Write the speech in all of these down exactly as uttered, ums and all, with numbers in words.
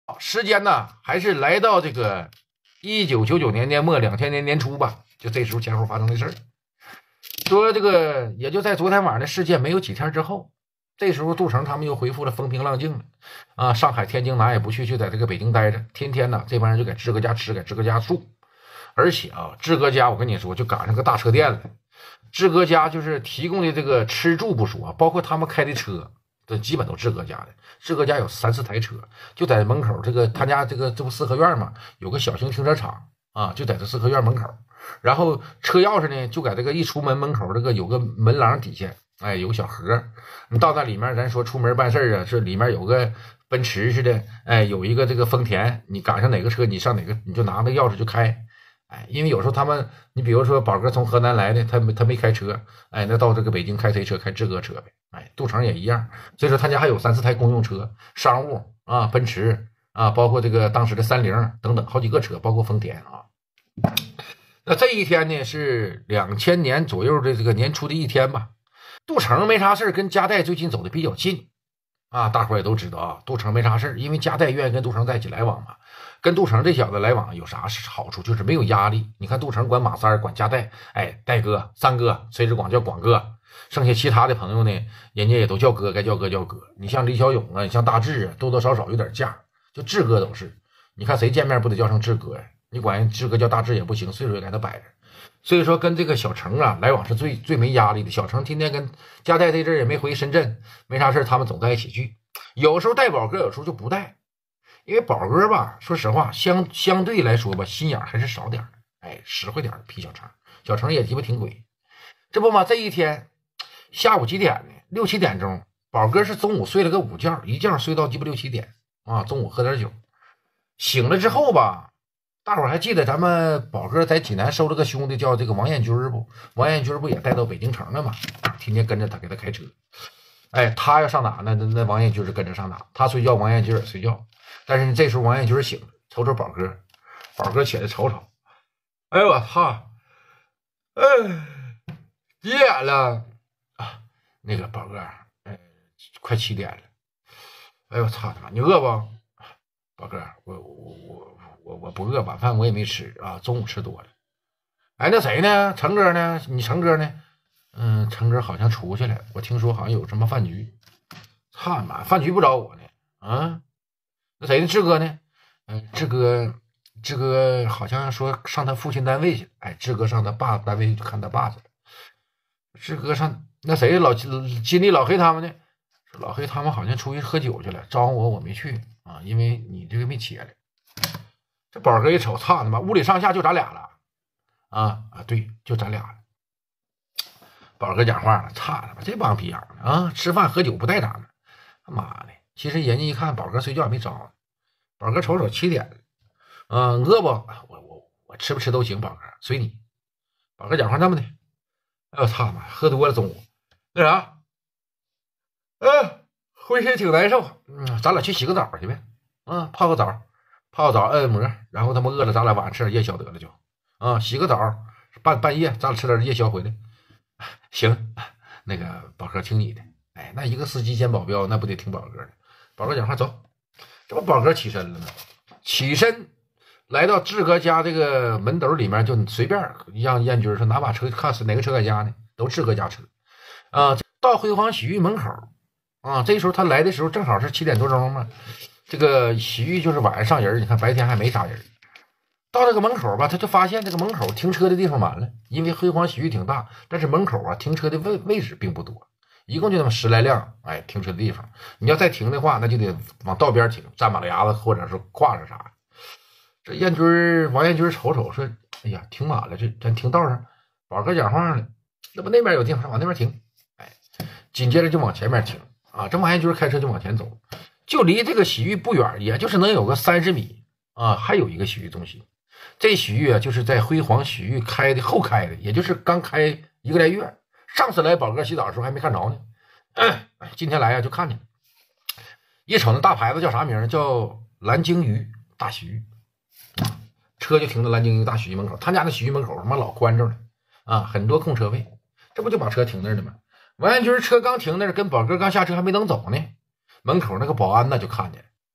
时间呢还是来到这个一九九九年年末两千年年初吧，就这时候前后发生的事儿。说这个也就在昨天晚上的事件没有几天之后，这时候杜成他们又恢复了风平浪静了啊，上海天津哪也不去，就在这个北京待着，天天呢这帮人就在志哥家吃，在志哥家住。而且啊，志哥家我跟你说就赶上个大车店了，志哥家就是提供的这个吃住不说，包括他们开的车这基本都志哥家的。志哥家有三四台车，就在门口这个他家这个这不四合院嘛，有个小型停车场啊，就在这四合院门口。然后车钥匙呢就在这个一出门门口这个有个门廊底下，哎，有个小盒，你到那里面咱说出门办事啊，这里面有个奔驰似的，哎，有一个这个丰田，你赶上哪个车你上哪个你就拿那个钥匙就开。哎，因为有时候他们，你比如说宝哥从河南来的，他没他没开车，哎，那到这个北京开谁车？开志哥车呗。哎，杜成也一样，所以说他家还有三四台公用车，商务啊，奔驰啊，包括这个当时的三菱等等好几个车，包括丰田啊。那这一天呢是两千年左右的这个年初的一天吧。杜成没啥事跟加代最近走的比较近啊，大伙也都知道啊，杜成没啥事因为加代愿意跟杜成在一起来往嘛。跟杜成这小子来往有啥好处？就是没有压力。你看杜成管马三管加代，哎，代哥、三哥，谁只管叫广哥。剩下其他的朋友呢，人家也都叫哥，该叫哥叫哥。你像李小勇啊，你像大志啊，多多少少有点架。就志哥都是，你看谁见面不得叫声志哥呀？你管人志哥叫大志也不行，岁数也给他摆着。所以说跟这个小程啊来往是最最没压力的。小程天天跟加代这阵也没回深圳，没啥事他们总在一起聚。有时候带宝哥，有时候就不带。因为宝哥吧，说实话，相相对来说吧，心眼还是少点，哎，实惠点皮小程，小程也鸡巴挺鬼。这不嘛，这一天下午几点呢？六七点钟，宝哥是中午睡了个午觉，一觉睡到鸡巴六七点啊。中午喝点酒，醒了之后吧，大伙还记得咱们宝哥在济南收了个兄弟叫这个王彦军不？王彦军不也带到北京城了吗？天天跟着他给他开车。哎，他要上哪呢？那那王彦军是跟着上哪？他睡觉，王彦军也睡觉。但是这时候王彦军醒了，瞅瞅宝哥，宝哥起来瞅瞅，哎呦我操，哎，几点了啊？那个宝哥，哎，快七点了。哎呦我操他妈，你饿不？宝哥，我我我我我不饿，晚饭我也没吃啊，中午吃多了。哎，那谁呢？成哥呢？你成哥呢？嗯，成哥好像出去了，我听说好像有什么饭局。操他妈，饭局不找我呢？啊？那谁呢？志哥呢？嗯，志哥，志哥好像说上他父亲单位去了。哎，志哥上他爸单位去看他爸去了。志哥上那谁老金力老黑他们呢？老黑他们好像出去喝酒去了，招呼我我没去啊，因为你这个没切了。这宝哥一瞅，操他妈，屋里上下就咱俩了啊啊！对，就咱俩了。宝哥讲话了，操他妈，这帮逼样的啊！吃饭喝酒不带咱们，他妈的！其实人家一看宝哥睡觉也没招，宝哥瞅瞅七点了，嗯，饿不？我我我吃不吃都行，宝哥随你。宝哥讲话那么的，哎呦操妈，喝多了中午那啥，嗯，浑身挺难受，嗯，咱俩去洗个澡去呗，嗯，泡个澡，泡个澡按按摩，然后他妈饿了，咱俩晚上吃点夜宵得了就，啊，洗个澡，半半夜咱俩吃点夜宵回来，行，那个宝哥听你的，哎，那一个司机兼保镖，那不得听宝哥的。宝哥讲话走，这不宝哥起身了吗？起身来到志哥家这个门斗里面，就随便让燕军说拿把车，看是哪个车在家呢？都志哥家车啊。到辉煌洗浴门口啊，这时候他来的时候正好是七点多钟嘛。这个洗浴就是晚上上人，你看白天还没啥人。到这个门口吧，他就发现这个门口停车的地方满了，因为辉煌洗浴挺大，但是门口啊停车的位位置并不多。一共就那么十来辆，哎，停车的地方，你要再停的话，那就得往道边停，站马路牙子或者是挂着啥。这燕军王彦军瞅瞅说：“哎呀，停满了，这咱停道上。”宝哥讲话了，那不那边有地方，往那边停。哎，紧接着就往前面停啊。这王彦军开车就往前走，就离这个洗浴不远，也就是能有个三十米啊。还有一个洗浴中心，这洗浴啊，就是在辉煌洗浴开的后开的，也就是刚开一个来月。上次来宝哥洗澡的时候还没看着呢，嗯、今天来呀就看见了。一瞅那大牌子叫啥名？叫蓝鲸鱼大洗浴，车就停在蓝鲸鱼大洗浴门口。他家那洗浴门口他妈老宽敞了啊，很多空车位，这不就把车停那儿了吗？王彦军车刚停那儿，跟宝哥刚下车还没等走呢，门口那个保安呢就看见了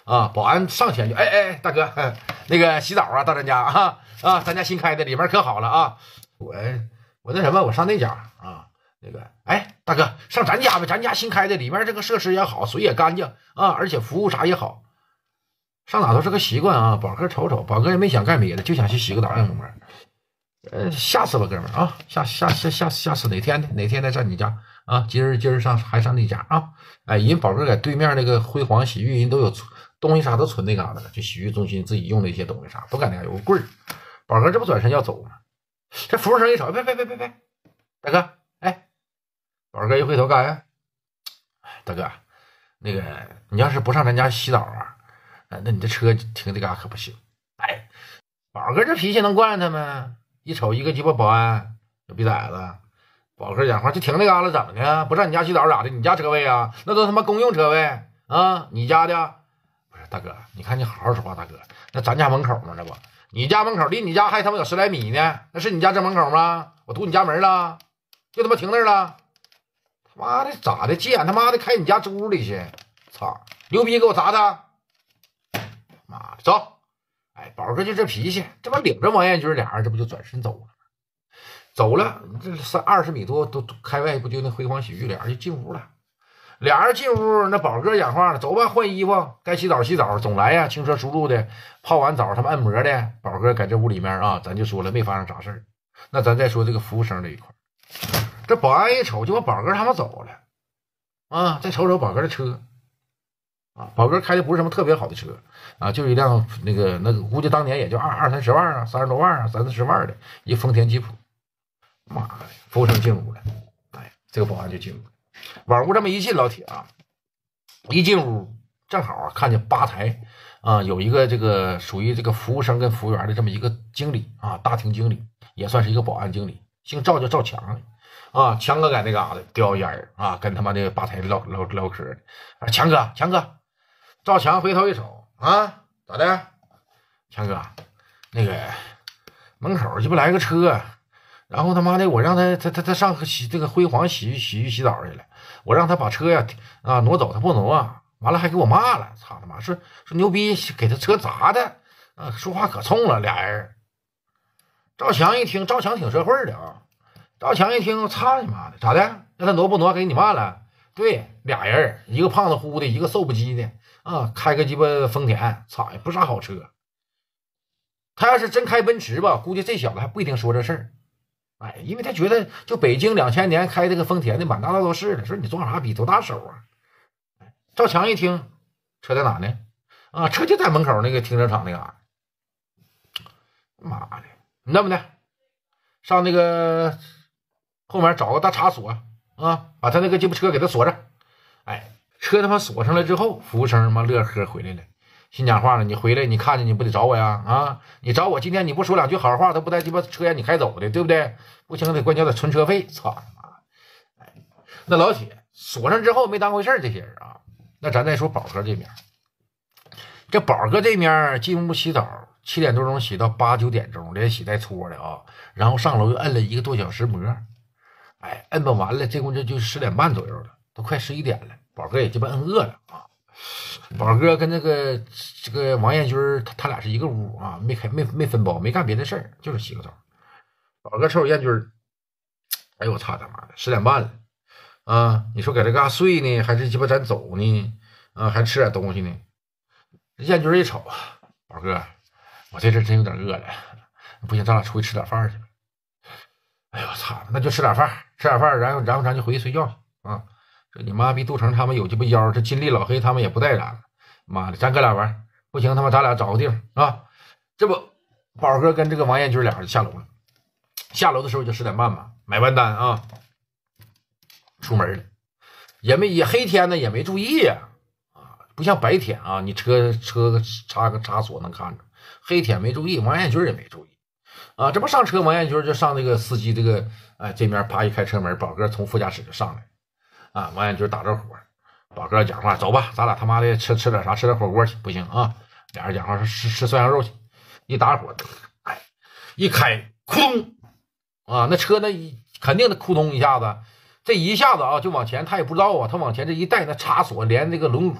啊，保安上前就哎哎大哥，那个洗澡啊，到咱家啊啊，咱家新开的，里面可好了啊。我我那什么，我上那家啊，那个哎大哥上咱家呗，咱家新开的，里面这个设施也好，水也干净啊，而且服务啥也好。上哪都是个习惯啊。宝哥瞅瞅，宝哥也没想干别的，就想去洗个澡，哥们儿。呃，下次吧，哥们儿啊，下下下下下次哪天呢？哪天再上你家啊？今儿今儿上还上你家啊？哎，人宝哥在对面那个辉煌洗浴，人都有东西啥都存那嘎达了，就洗浴中心自己用的一些东西啥都搁那有个柜儿。宝哥这不转身要走吗？这服务生一瞅，别别别别别，大哥，哎，宝哥一回头干啥？大哥，那个你要是不上咱家洗澡啊，那你这车停这嘎可不行。哎，宝哥这脾气能惯他吗？一瞅一个鸡巴保安，有逼崽子。宝哥讲话就停那嘎达怎么的？不上你家洗澡咋的？你家车位啊？那都他妈公用车位啊！你家的？不是大哥，你看你好好说话，大哥，那咱家门口吗？那不，你家门口离你家还他妈有十来米呢，那是你家正门口吗？我堵你家门了，就他妈停那儿了。他妈的咋的？急眼他妈的开你家屋里去！操，牛逼，给我砸他！妈的，走！哎，宝哥就这脾气，这不领着王彦军俩人，这不就转身走了吗？走了，这三二十米多都开外，不就那辉煌洗浴，俩人就进屋了。俩人进屋，那宝哥讲话了，走吧，换衣服，该洗澡洗澡，总来呀，轻车熟路的，泡完澡他们按摩的。宝哥在这屋里面啊，咱就说了没发生啥事儿。那咱再说这个服务生这一块，这保安一瞅就把宝哥他们走了啊，再瞅瞅宝哥的车。啊，宝哥开的不是什么特别好的车啊，就是一辆那个那个，估计当年也就二二三十万啊，三十多万啊，三四十万的一丰田吉普。妈的，服务生进屋了，哎，这个保安就进屋了，往屋这么一进，老铁啊，一进屋正好啊看见吧台啊有一个这个属于这个服务生跟服务员的这么一个经理啊，大厅经理也算是一个保安经理，姓赵叫赵强啊，强哥在那嘎达叼烟啊，跟他妈的吧台唠唠唠嗑啊，强哥强哥。赵强回头一瞅啊，咋的？强哥，那个门口这不来个车，然后他妈的我让他他他他上洗这个辉煌洗浴洗浴洗澡去了，我让他把车呀啊挪走，他不挪啊，完了还给我骂了，操他妈，说说牛逼给他车砸的啊，说话可冲了，俩人。赵强一听，赵强挺社会的啊，赵强一听，操你妈的，咋的？让他挪不挪？给你骂了？对，俩人，一个胖子乎的，一个瘦不叽的。啊，开个鸡巴丰田，操，也不是啥好车。他要是真开奔驰吧，估计这小子还不一定说这事儿。哎，因为他觉得就北京两千年开这个丰田的满大道都是的，说你装啥逼，多大手啊？赵强一听，车在哪呢？啊，车就在门口那个停车场那嘎、个。妈的，你那么的，上那个后面找个大插锁啊，把他那个鸡巴车给他锁上。哎。车他妈锁上了之后，服务生妈乐呵回来了，心讲话了，你回来你看见你不得找我呀？啊，你找我今天你不说两句好话，他不带鸡巴车让你开走的，对不对？不行得关键得存车费，操他妈！哎，那老铁锁上之后没当回事这些人啊，那咱再说宝哥这边，这宝哥这边进屋洗澡，七点多钟洗到八九点钟，连洗带搓的啊，然后上楼又摁了一个多小时摩，哎，摁不完了，这功夫就十点半左右了，都快十一点了。宝哥也鸡巴摁饿了啊！宝哥跟那个这个王彦军他他俩是一个屋啊，没开没没分包，没干别的事儿，就是洗个澡。宝哥瞅瞅彦军，哎呦我操他妈的，十点半了啊！你说搁这嘎睡呢，还是鸡巴咱走呢？啊，还吃点东西呢？彦军一瞅，宝哥，我这阵真有点饿了，不行，咱俩出去吃点饭去。哎呦我操，那就吃点饭，吃点饭，然后然后咱就回去睡觉啊。这你妈逼杜成他们有鸡巴腰，这金力老黑他们也不带染了，妈的，咱哥俩玩不行，他妈咱俩找个地方啊！这不，宝哥跟这个王彦军俩人下楼了，下楼的时候就十点半嘛，买完单啊，出门了，也没也黑天呢，也没注意呀、啊，啊，不像白天啊，你车车插个插锁能看着，黑天没注意，王彦军也没注意啊，这不上车，王彦军就上这个司机这个哎这面啪一开车门，宝哥从副驾驶就上来。啊，王彦军打着火，宝哥讲话，走吧，咱俩他妈的吃吃点啥，吃点火锅去，不行啊！俩人讲话说吃吃涮羊肉去，一打火，哎，一开，咕咚啊，那车那一肯定的咕咚一下子，这一下子啊就往前，他也不知道啊，他往前这一带，那插锁连这个轮毂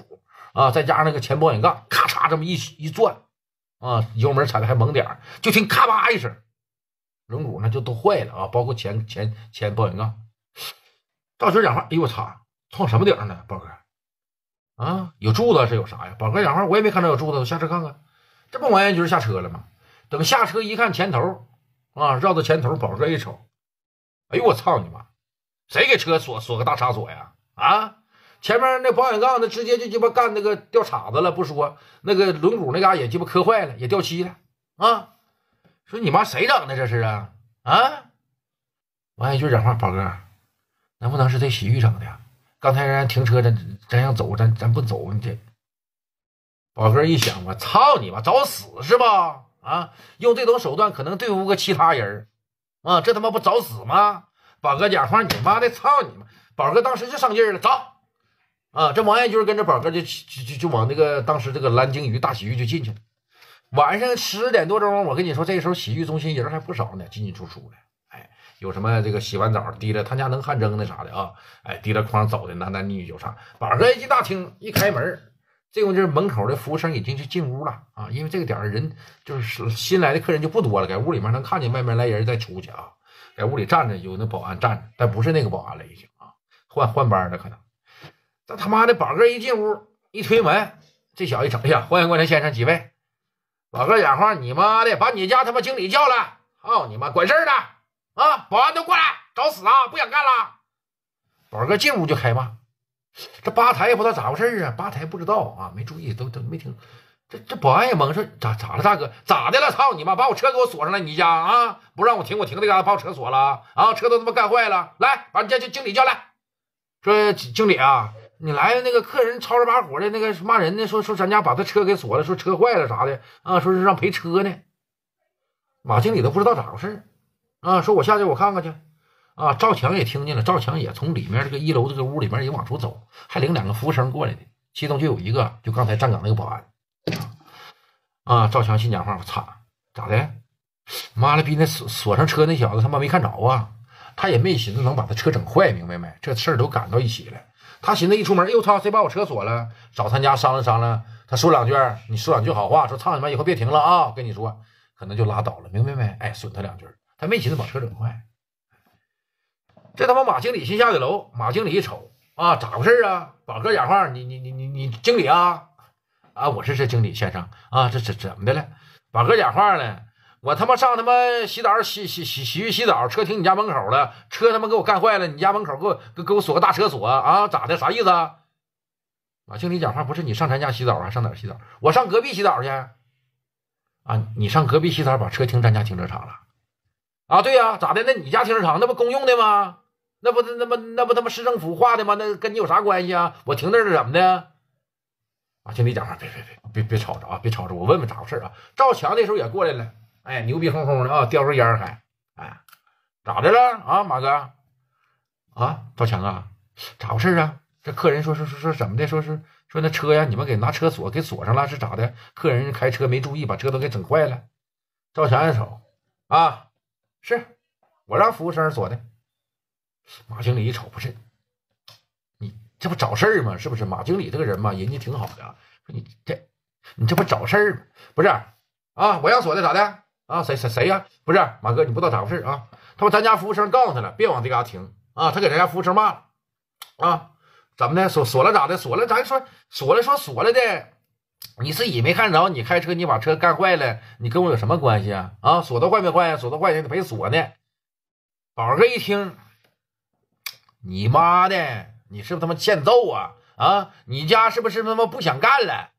啊，再加上那个前保险杠，咔嚓这么一一转，啊，油门踩的还猛点儿，就听咔吧一声，轮毂呢就都坏了啊，包括前前前保险杠。赵群讲话，哎呦我操，撞什么顶上呢，宝哥？啊，有柱子是有啥呀？宝哥讲话，我也没看到有柱子，我下车看看。这不王彦军下车了吗？等下车一看前头，啊，绕到前头，宝哥一瞅，哎呦我操你妈！谁给车锁锁个大插锁呀？啊，前面那保险杠那直接就鸡巴干那个掉叉子了，不说那个轮毂那嘎也鸡巴磕坏了，也掉漆了啊！说你妈谁整的这是啊？啊！王彦军讲话，宝哥，能不能是这洗浴整的？刚才人家停车，咱咱想走，咱咱不走，你这。宝哥一想，我操你妈，找死是吧？啊，用这种手段可能对付个其他人啊，这他妈不找死吗？宝哥讲话，你妈的，操你妈！宝哥当时就上劲儿了，走啊！这王彦军跟着宝哥就就就就往那个当时这个蓝鲸鱼大洗浴就进去了。晚上十点多钟，我跟你说，这个时候洗浴中心人还不少呢，进进出出的。哎，有什么这个洗完澡提着他家能汗蒸的啥的啊？哎，提着筐走的男男女女有啥？宝哥一进大厅，一开门。这会儿就是门口的服务生已经是进屋了啊，因为这个点人就是新来的客人就不多了，在屋里面能看见外面来人再出去啊，在屋里站着有那保安站着，但不是那个保安了已经啊，换换班了可能。这他妈的宝哥一进屋一推门，这小子一瞅，哎呀，欢迎光临先生几位。宝哥讲话，你妈的把你家他妈经理叫来，哦你妈管事的啊，保安都过来，找死啊，不想干了。宝哥进屋就开骂。这吧台也不知道咋回事啊，吧台不知道啊，没注意，都都没听。这这保安也懵，说咋咋了，大哥？咋的了？操你妈！把我车给我锁上了，你家啊？不让我停，我停这嘎达把我车锁了啊！车都他妈干坏了，来把你家经理叫来。说经理啊，你来那个客人吵着把火的那个骂人呢，说说咱家把他车给锁了，说车坏了啥的啊，说是让赔车呢。马经理都不知道咋回事啊，说我下去我看看去。啊，赵强也听见了，赵强也从里面这个一楼这个屋里面也往出走，还领两个服务生过来的，其中就有一个就刚才站岗那个保安。啊，赵强心讲话，我操，咋的？妈了逼，那锁锁上车那小子他妈没看着啊，他也没寻思能把他车整坏，明白没？这事儿都赶到一起了。他寻思一出门，哎呦操，谁把我车锁了？找他家商量商量，他说两句，你说两句好话，说操你妈，以后别停了啊！我跟你说，可能就拉倒了，明白没？哎，损他两句，他没寻思把车整坏。这他妈马经理先下的楼，马经理一瞅啊，咋回事啊？宝哥讲话，你你你你你经理啊？啊，我是这经理先生啊，这这怎么的了？宝哥讲话了，我他妈上他妈洗澡洗洗洗洗浴洗澡，车停你家门口了，车他妈给我干坏了，你家门口给我给给我锁个大车锁啊？咋的？啥意思啊？马经理讲话，不是你上咱家洗澡啊？上哪儿洗澡？我上隔壁洗澡去。啊，你上隔壁洗澡，把车停咱家停车场了？啊，对呀、啊，咋的？那你家停车场那不公用的吗？那不那不那不他妈市政府划的吗？那跟你有啥关系啊？我停那是怎么的？啊，经理讲话，别别别别别吵着啊，别吵着，我问问咋回事啊？赵强那时候也过来了，哎，牛逼哄哄的啊，叼根烟还，哎，咋的了啊，马哥？啊，赵强啊，咋回事啊？这客人说说说说怎么的？说是说那车呀，你们给拿车锁给锁上了，是咋的？客人开车没注意，把车都给整坏了。赵强一瞅，啊，是我让服务生锁的。马经理一瞅，不是你这不找事儿吗？是不是？马经理这个人嘛，人家挺好的。说你这你这不找事儿吗？不是啊，我让锁的咋的啊？谁谁谁呀？不是马哥，你不知道咋回事啊？他说咱家服务生告诉他了，别往这嘎停啊！他给咱家服务生骂了啊！怎么的？锁锁了咋的？锁了咱说锁了说锁了的，你自己没看着，你开车你把车干坏了，你跟我有什么关系啊？啊，锁的坏没坏呀？锁的坏你得赔锁呢。宝哥一听。你妈的，你是不是他妈欠揍啊？啊，你家是不是他妈不想干了？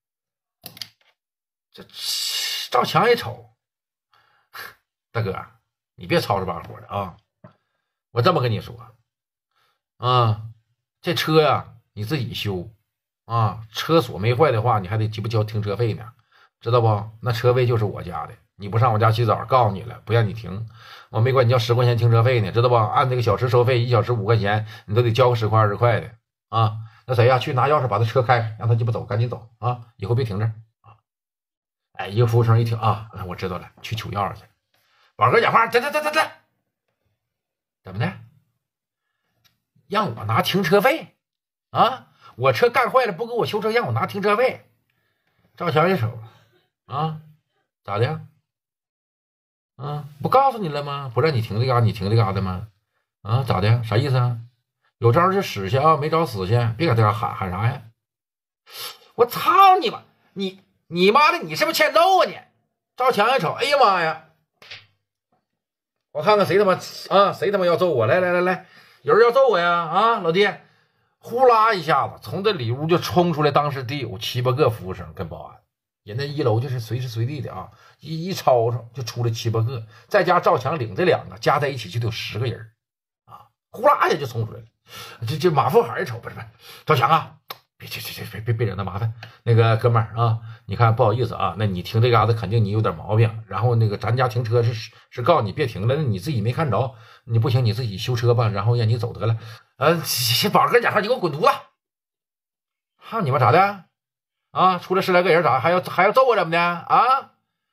这赵强一瞅，大哥，你别吵着把火的啊！我这么跟你说啊，这车呀、啊、你自己修啊，车锁没坏的话，你还得鸡巴交停车费呢，知道不？那车位就是我家的，你不上我家洗澡，告诉你了，不让你停。我没管你交十块钱停车费呢，知道吧？按这个小时收费，一小时五块钱，你都得交个十块二十块的啊。那谁呀、啊？去拿钥匙把他车开，让他鸡巴走，赶紧走啊！以后别停这儿啊！哎，一个服务生一听啊，我知道了，去取钥匙去。宝哥讲话，这这这这这，怎么的？让我拿停车费啊？ 我车干坏了不给我修车，让我拿停车费。赵强一瞅，啊，咋的？啊，不告诉你了吗？不让你停这嘎，你停这嘎的吗？啊，咋的？啥意思啊？有招就使去啊，没招死去，别搁这嘎喊喊啥呀？我操你妈！你你妈的，你是不是欠揍啊你？赵强一瞅，哎呀妈呀！我看看谁他妈啊，谁他妈要揍我？来来来来，有人要揍我呀？啊，老弟！呼啦一下子从这里屋就冲出来，当时得有七八个服务生跟保安，人家一楼就是随时随地的啊，一一吵吵就出来七八个，再加赵强领这两个，加在一起就得有十个人啊，呼啦一下就冲出来了。这这马富海一瞅，不是不是，赵强啊，别别别别别别惹那麻烦，那个哥们儿啊，你看不好意思啊，那你停这嘎子肯定你有点毛病，然后那个咱家停车是是告诉你别停了，那你自己没看着，你不行你自己修车吧，然后让你走得了。呃，宝哥，讲话你给我滚犊子！哈，你们咋的？啊，出来十来个人咋还要还要揍我怎么的啊？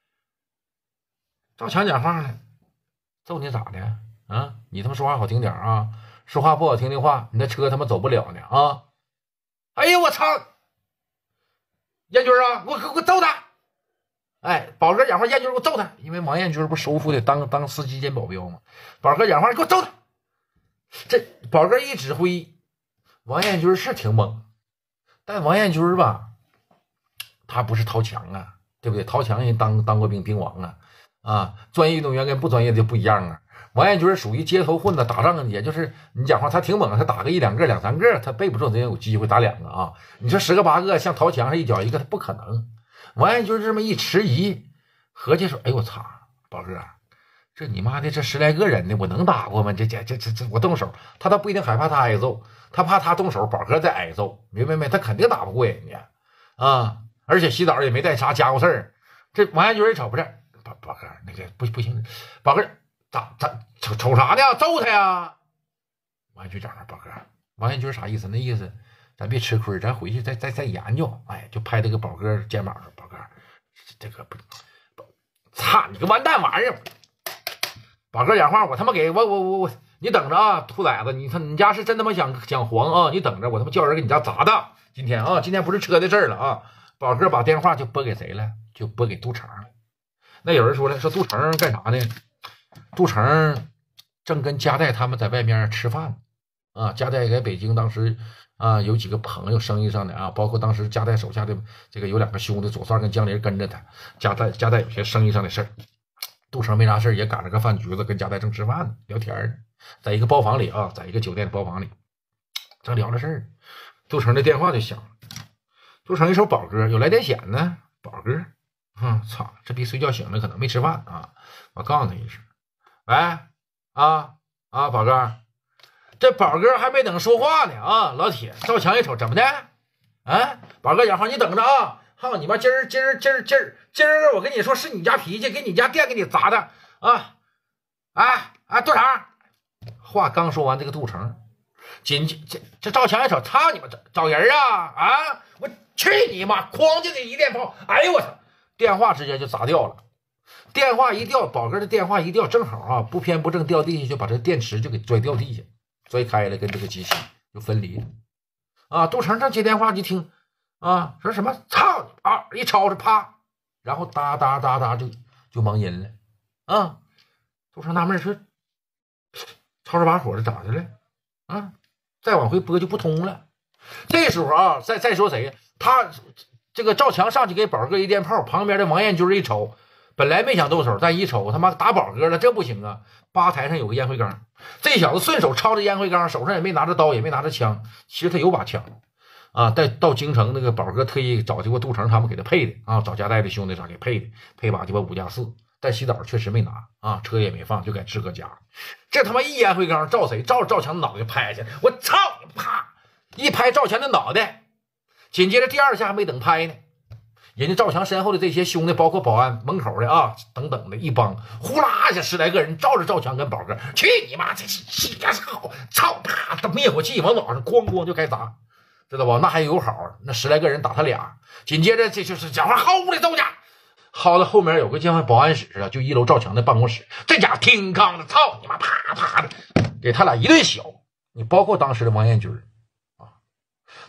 赵强讲话了，揍你咋的啊？你他妈说话好听点啊，说话不好听的话，你那车他妈走不了呢啊！哎呦我操！燕军啊，我我我揍他！哎，宝哥讲话，燕军给我揍他，因为王彦军不收复的当当司机兼保镖吗？宝哥讲话，你给我揍他！这宝哥一指挥，王彦军是挺猛，但王彦军吧，他不是陶强啊，对不对？陶强人当当过兵兵王啊，啊，专业运动员跟不专业的不一样啊。王彦军属于街头混的，打仗也就是你讲话，他挺猛，他打个一两个、两三个，他背不住人有机会打两个啊。你说十个八个像陶强是一脚一个，他不可能。王彦军这么一迟疑，合计说：“哎我操，宝哥。”这你妈的这十来个人呢，我能打过吗？这这这这这我动手，他倒不一定害怕他挨揍，他怕他动手，宝哥再挨揍，明白没？他肯定打不过人家啊！而且洗澡也没带啥家伙事儿。这王彦军一瞅，不是宝宝哥，那个不不行，宝哥咋咋瞅瞅啥呢？揍他呀！王彦军讲了，宝哥，王彦军啥意思？那意思咱别吃亏，咱回去再再再研究。哎，就拍这个宝哥肩膀上，宝哥，这个不，操你个完蛋玩意儿！宝哥讲话，我他妈给我我我我，你等着啊，兔崽子，你他你家是真他妈想想黄啊？你等着，我他妈叫人给你家砸的。今天啊，今天不是车的事儿了啊。宝哥把电话就拨给谁了？就拨给杜成了。那有人说了，说杜成干啥呢？杜成正跟加代他们在外面吃饭啊。加代在北京当时啊有几个朋友生意上的啊，包括当时加代手下的这个有两个兄弟左帅跟江林跟着他。加代加代有些生意上的事儿。杜成没啥事也赶着个饭局子，跟加代正吃饭呢，聊天在一个包房里啊，在一个酒店的包房里，正聊着事儿。杜成的电话就响了，杜成一瞅宝哥有来电显呢，宝哥，哼，操，这逼睡觉醒了，可能没吃饭啊。我告诉他一声，喂，啊啊，宝哥，这宝哥还没等说话呢啊，老铁，赵强一瞅，怎么的？啊，宝哥讲话，你等着啊。操你妈！今儿今儿今儿今儿今儿，我跟你说，是你家脾气，给你家店给你砸的啊！哎哎，杜成，话刚说完，这个杜成，紧这这赵强一瞅，操你妈，找找人啊啊！我去你妈！哐就这一电炮，哎呦我操！电话直接就砸掉了。电话一掉，宝哥的电话一掉，正好啊，不偏不正掉地下，就把这电池就给拽掉地下，拽开了，跟这个机器就分离了。啊，杜成这接电话一听。啊，说什么操啊！一吵着啪，然后哒哒哒哒就就忙音了啊！杜成纳闷说：“吵着把火的咋的了？啊，再往回拨就不通了。”这时候啊，再再说谁，他这个赵强上去给宝哥一电炮，旁边的王彦军一瞅，本来没想动手，但一瞅他妈打宝哥了，这不行啊！吧台上有个烟灰缸，这小子顺手抄着烟灰缸，手上也没拿着刀，也没拿着枪，其实他有把枪。啊，带到京城，那个宝哥特意找这个杜成他们给他配的啊，找家代的兄弟啥给配的，配把鸡巴五加四，但洗澡确实没拿啊，车也没放，就在志哥家。这他妈一烟灰缸照谁？照赵强脑袋拍下，我操！啪一拍赵强的脑袋，紧接着第二下还没等拍呢，人家赵强身后的这些兄弟，包括保安门口的啊等等的一帮，呼啦一下十来个人照着赵强跟宝哥，去你妈！这是气个操操！啪，这灭火器往脑上咣咣就开砸。知道不？那还有好，那十来个人打他俩，紧接着这就是讲话薅的周家，薅到后面有个像保安室啊，就一楼赵强的办公室，这家挺刚的，操你妈，啪啪的给他俩一顿削。你包括当时的王彦军啊，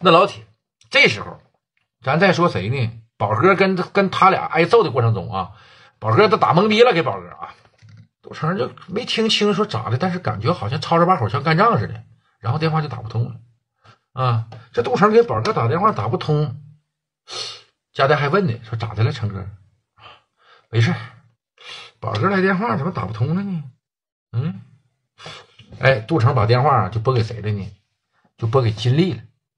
那老铁，这时候咱再说谁呢？宝哥跟跟他俩挨揍的过程中啊，宝哥都打懵逼了，给宝哥啊，杜成就没听清说咋的，但是感觉好像吵着把火像干仗似的，然后电话就打不通了啊。这杜成给宝哥打电话打不通，佳代还问呢，说咋的了，成哥？没事，宝哥来电话怎么打不通了呢？嗯，哎，杜成把电话就拨给谁了呢？就拨给金丽了。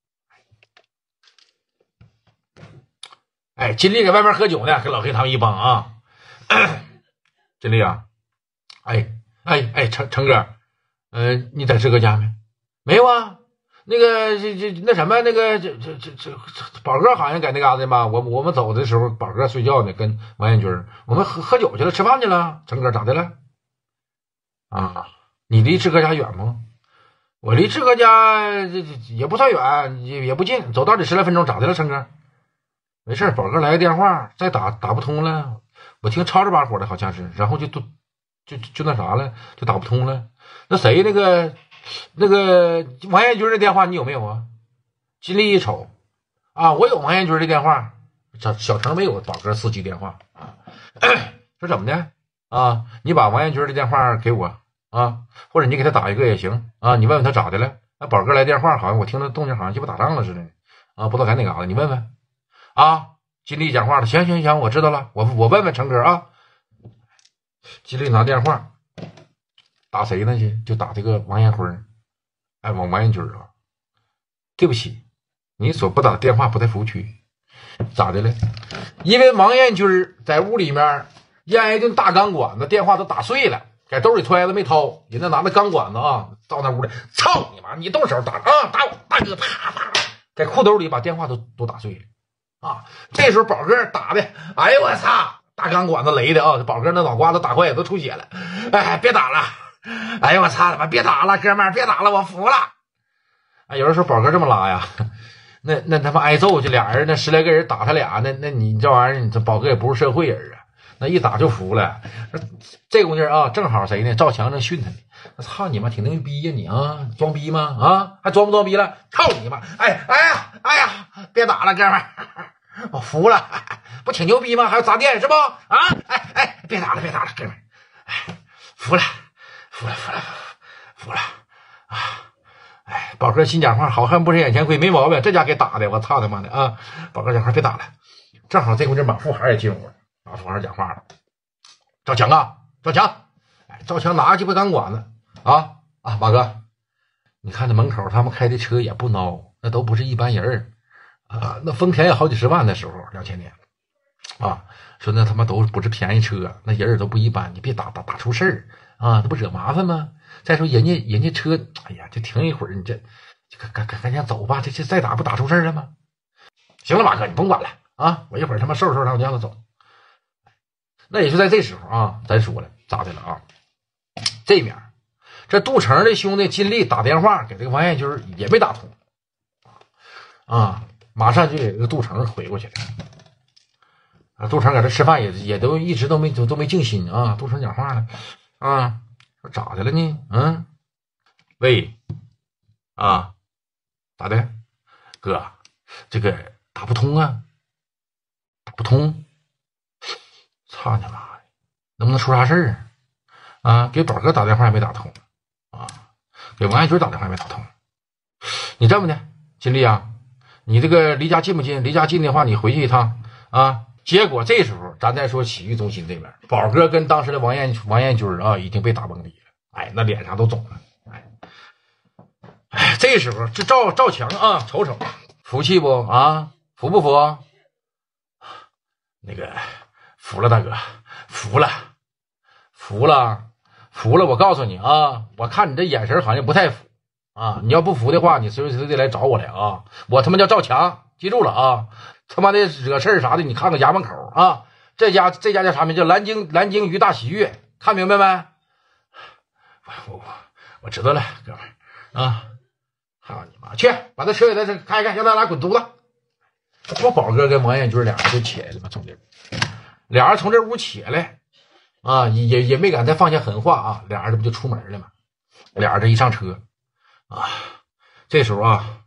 哎，金丽在外面喝酒呢，跟老黑他们一帮啊。金丽啊，哎哎哎，成成哥，呃，你在志哥家没？没有啊。那个这这那什么，那个这这这这宝哥好像在那嘎达吧？我我们走的时候，宝哥睡觉呢，跟王彦军，我们喝喝酒去了，吃饭去了。成哥咋的了？啊，你离志哥家远吗？我离志哥家这这也不算远，也也不近，走道得十来分钟。咋的了，成哥？没事，宝哥来个电话，再打打不通了，我听吵着把火的，好像是，然后就都就就那啥了，就打不通了。那谁那个那个王彦军的电话你有没有啊？金丽一瞅啊，我有王彦军的电话，小小程没有宝哥司机电话啊。说怎么的啊？你把王彦军的电话给我啊，或者你给他打一个也行啊，你问问他咋的了。那宝哥来电话，好像我听他动静好像鸡巴打仗了似的啊，不知道在哪嘎达，你问问。啊，金丽讲话了，行行行，我知道了，我我问问成哥啊。金丽拿电话打谁呢去？就打这个王彦坤，哎，王王彦军啊。对不起，你所拨打的电话不在服务区。咋的了？因为王彦军在屋里面烟一顿大钢管子，电话都打碎了，在兜里揣着没掏，人家拿那钢管子啊，到那屋里，操你妈！你动手打啊，打我大哥，啪啪，在裤兜里把电话都都打碎了。啊！这时候宝哥打的，哎呦我操！大钢管子雷的啊！宝哥那脑瓜子打坏也都出血了。哎，别打了！哎呦我操！他妈别打了，哥们儿别打了，我服了。哎，有人说宝哥这么拉呀，那那他妈挨揍去，俩人那十来个人打他俩，那那你这玩意儿，你这宝哥也不是社会人啊，那一打就服了。这功夫啊，正好谁呢？赵强正训他呢。我操你妈，挺牛逼呀你啊！装逼吗？啊，还装不装逼了？操你妈！哎哎呀哎呀，别打了，哥们儿。我服了，不挺牛逼吗？还有砸店是不？啊，哎哎，别打了，别打了，哥们儿，哎，服了，服了，服了，服了啊！哎，宝哥新讲话，好汉不吃眼前亏，没毛病。这家给打的，我操他妈的啊！宝哥讲话，别打了。正好这会儿马富海也进屋了，马富海讲话了：“赵强啊，赵强，哎，赵强拿鸡巴钢管子啊啊，马哥，你看这门口他们开的车也不孬，那都不是一般人儿。”啊，那丰田也好几十万的时候，两千年，啊，说那他妈都不是便宜车，那人都不一般，你别打打打出事儿啊，这不惹麻烦吗？再说人家人家车，哎呀，就停一会儿，你这赶赶赶紧走吧，这这再打不打出事儿了吗？行了，马哥，你甭管了啊，我一会儿他妈收拾收拾他，我就让他走。那也就在这时候啊，咱说了咋的了啊？这面这杜成的兄弟金丽打电话给这个王彦军也没打通啊。马上就给这个杜成回过去了啊！杜成搁这吃饭也也都一直都没都都没静心啊！杜成讲话了啊，说咋的了呢？嗯，喂，啊，咋的？哥，这个打不通啊，打不通！操你妈的，能不能出啥事儿啊？啊，给宝哥打电话也没打通啊，给王彦军打电话也没打通。你这么的，金丽啊。你这个离家近不近？离家近的话，你回去一趟啊。结果这时候，咱再说洗浴中心这边，宝哥跟当时的王彦王彦军啊，已经被打懵逼了，哎，那脸上都肿了，哎，哎，这时候这赵赵强啊，瞅瞅，服气不啊？服不服？那个服了，大哥，服了，服了，服了。我告诉你啊，我看你这眼神好像不太服。啊，你要不服的话，你随时随地来找我来啊！我他妈叫赵强，记住了啊！他妈的惹事儿啥的，你看看家门口啊！这家这家叫啥名？叫蓝鲸蓝鲸鱼大喜悦，看明白没？我我我知道了，哥们儿啊！好你妈，去把这车给他开开，让他俩滚犊子！我宝哥跟王彦军俩人就起来了嘛，从这俩人从这屋起来啊，也也也没敢再放下狠话啊，俩人这不就出门了嘛？俩人这一上车。啊，这时候啊，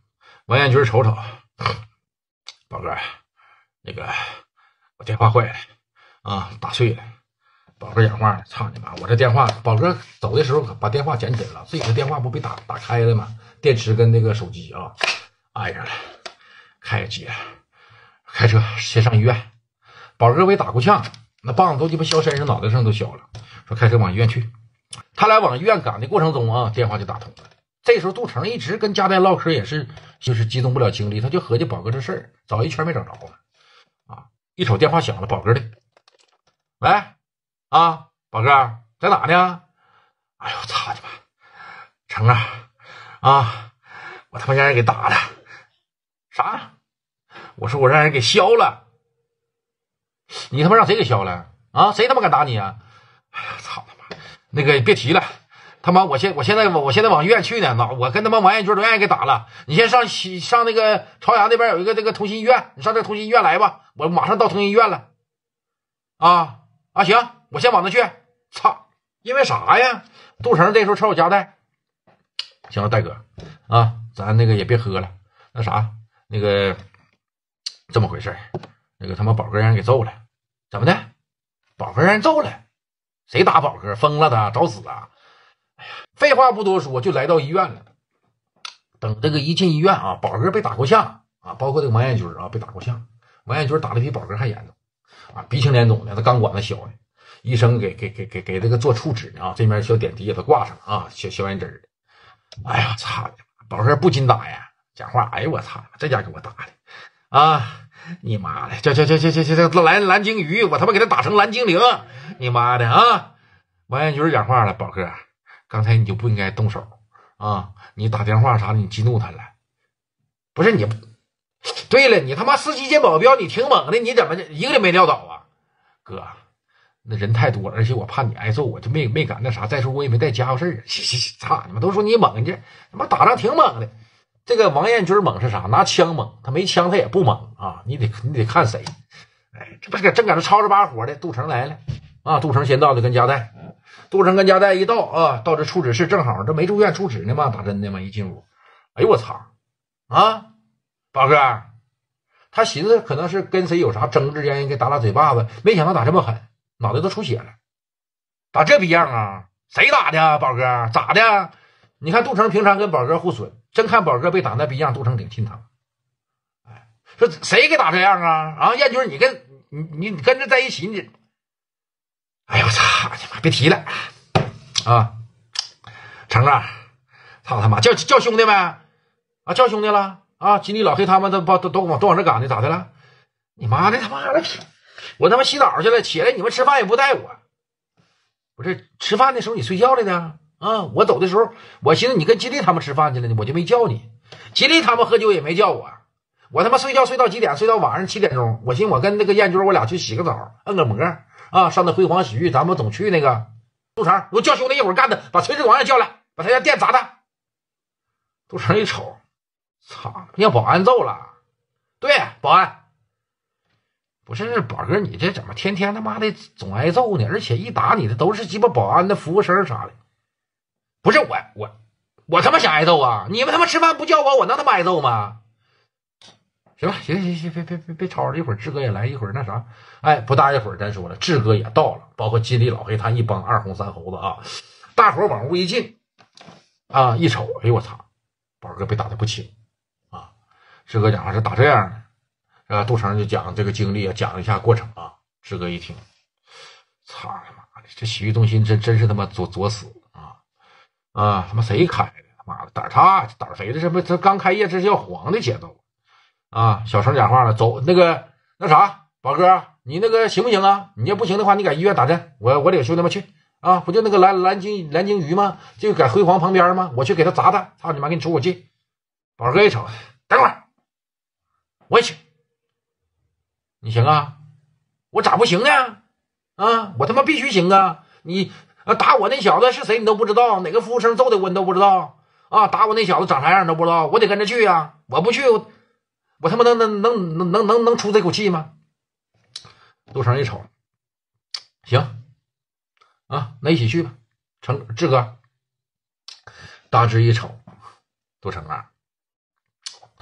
王彦军瞅瞅，宝哥，那个我电话坏了啊，打碎了。宝哥讲话了，操你妈！我这电话，宝哥走的时候把电话捡起来了，自己的电话不被打打开了吗？电池跟那个手机啊，挨上了，开接，开车先上医院。宝哥被打过呛，那棒子都鸡巴削身上，脑袋上都削了。说开车往医院去。他俩往医院赶的过程中啊，电话就打通了。这时候杜成一直跟家代唠嗑，也是就是集中不了精力，他就合计宝哥这事儿找一圈没找着呢。啊，一瞅电话响了，宝哥的，喂，啊，宝哥在哪呢？哎呦，操你妈！成啊，啊，我他妈让人给打了。啥？我说我让人给削了。你他妈让谁给削了？啊，谁他妈敢打你啊？哎呀，操他妈！那个别提了。他妈，我现我现在我现在往医院去呢，那我跟他妈王彦军都让人给打了。你先上上那个朝阳那边有一个这个同心医院，你上这同心医院来吧，我马上到同心医院了。啊啊，行，我先往那去。操，因为啥呀？杜成这时候瞅我夹带，行了，戴哥啊，咱那个也别喝了，那啥，那个这么回事，那个他妈宝哥让人给揍了，怎么的？宝哥让人揍了？谁打宝哥？疯了他，找死啊！哎呀，废话不多说，就来到医院了。等这个一进医院啊，宝哥被打过呛啊，包括这个王彦军啊被打过呛，王彦军打的比宝哥还严重啊，鼻青脸肿的，他钢管子削的，医生给给给给给这个做处置呢啊，这边小点滴给他挂上啊，消消炎针的。哎呀，操！宝哥不禁打呀，讲话，哎呦我操，这家给我打的啊！你妈的，这这这这这这这蓝蓝鲸鱼，我他妈给他打成蓝精灵！你妈的啊！王彦军讲话了，宝哥，刚才你就不应该动手啊！你打电话啥的，你激怒他了。不是你，对了，你他妈司机兼保镖，你挺猛的，你怎么一个都没撂倒啊？哥，那人太多了，而且我怕你挨揍，我就没没敢那啥。再说我也没带家伙事儿，操你们都说你猛，你这他妈打仗挺猛的。这个王彦军猛是啥？拿枪猛，他没枪他也不猛啊！你得你得看谁。哎，这不是正搁这吵着把火的，杜成来了啊！杜成先到的跟家代，杜成跟家代一到啊，到这处置室正好这没住院处置呢嘛，打针的嘛，一进屋，哎呦我操啊！宝哥，他寻思可能是跟谁有啥争执，让人给打打嘴巴子，没想到打这么狠，脑袋都出血了，打这逼样啊！谁打的？宝哥咋的？你看杜成平常跟宝哥互损，真看宝哥被打那逼样，杜成挺心疼。哎，说谁给打这样啊？啊，彦军，你跟你你跟着在一起，你，哎呦我操你妈！别提了啊！成啊，操他妈，叫叫兄弟没？啊，叫兄弟了啊！金立老黑他们都都都往都往这赶的，咋的了？你妈的他妈的！我他妈洗澡去了，起来你们吃饭也不带我。不是吃饭的时候你睡觉了呢？啊！我走的时候，我寻思你跟金丽他们吃饭去了呢，我就没叫你。金丽他们喝酒也没叫我，我他妈睡觉睡到几点？睡到晚上七点钟。我寻思我跟那个彦军，我俩去洗个澡，摁个摩啊，上那辉煌洗浴，咱们总去那个。杜成，我叫兄弟一会儿干他，把崔志广也叫来，把他家店砸他。杜成一瞅，操，让保安揍了。对，保安。不是宝哥，你这怎么天天他妈的总挨揍呢？而且一打你的都是鸡巴保安的服务生啥的。不是我我我他妈想挨揍啊！你们他妈吃饭不叫我，我能他妈挨揍吗？行了，行行行，别别别别吵了，一会儿志哥也来，一会儿那啥，哎，不大一会儿咱说了，志哥也到了，包括金立老黑他一帮二红三猴子啊，大伙往屋一进啊，一瞅，哎呦我操，宝哥被打的不轻啊！志哥讲话是打这样的，啊，杜成就讲这个经历啊，讲一下过程啊。志哥一听，操他妈的，这洗浴中心真真是他妈作作死！啊，他妈谁开的？他妈的胆儿大胆儿肥的，这不这刚开业，这是要黄的节奏啊！小程讲话了，走那个那啥，宝哥，你那个行不行啊？你要不行的话，你搁医院打针，我我领兄弟们去啊！不就那个蓝蓝鲸蓝鲸鱼吗？就在辉煌旁边吗？我去给他砸他，操你妈，给你出口气！宝哥一瞅，等会儿我也去，你行啊？我咋不行呢？啊，我他妈必须行啊！你。打我那小子是谁你都不知道，哪个服务生揍的我你都不知道啊！打我那小子长啥样你都不知道，我得跟着去呀！我不去，我我他妈能能能能能能能出这口气吗？杜成一瞅，行啊，那一起去吧。成志哥，大志一瞅，杜成啊，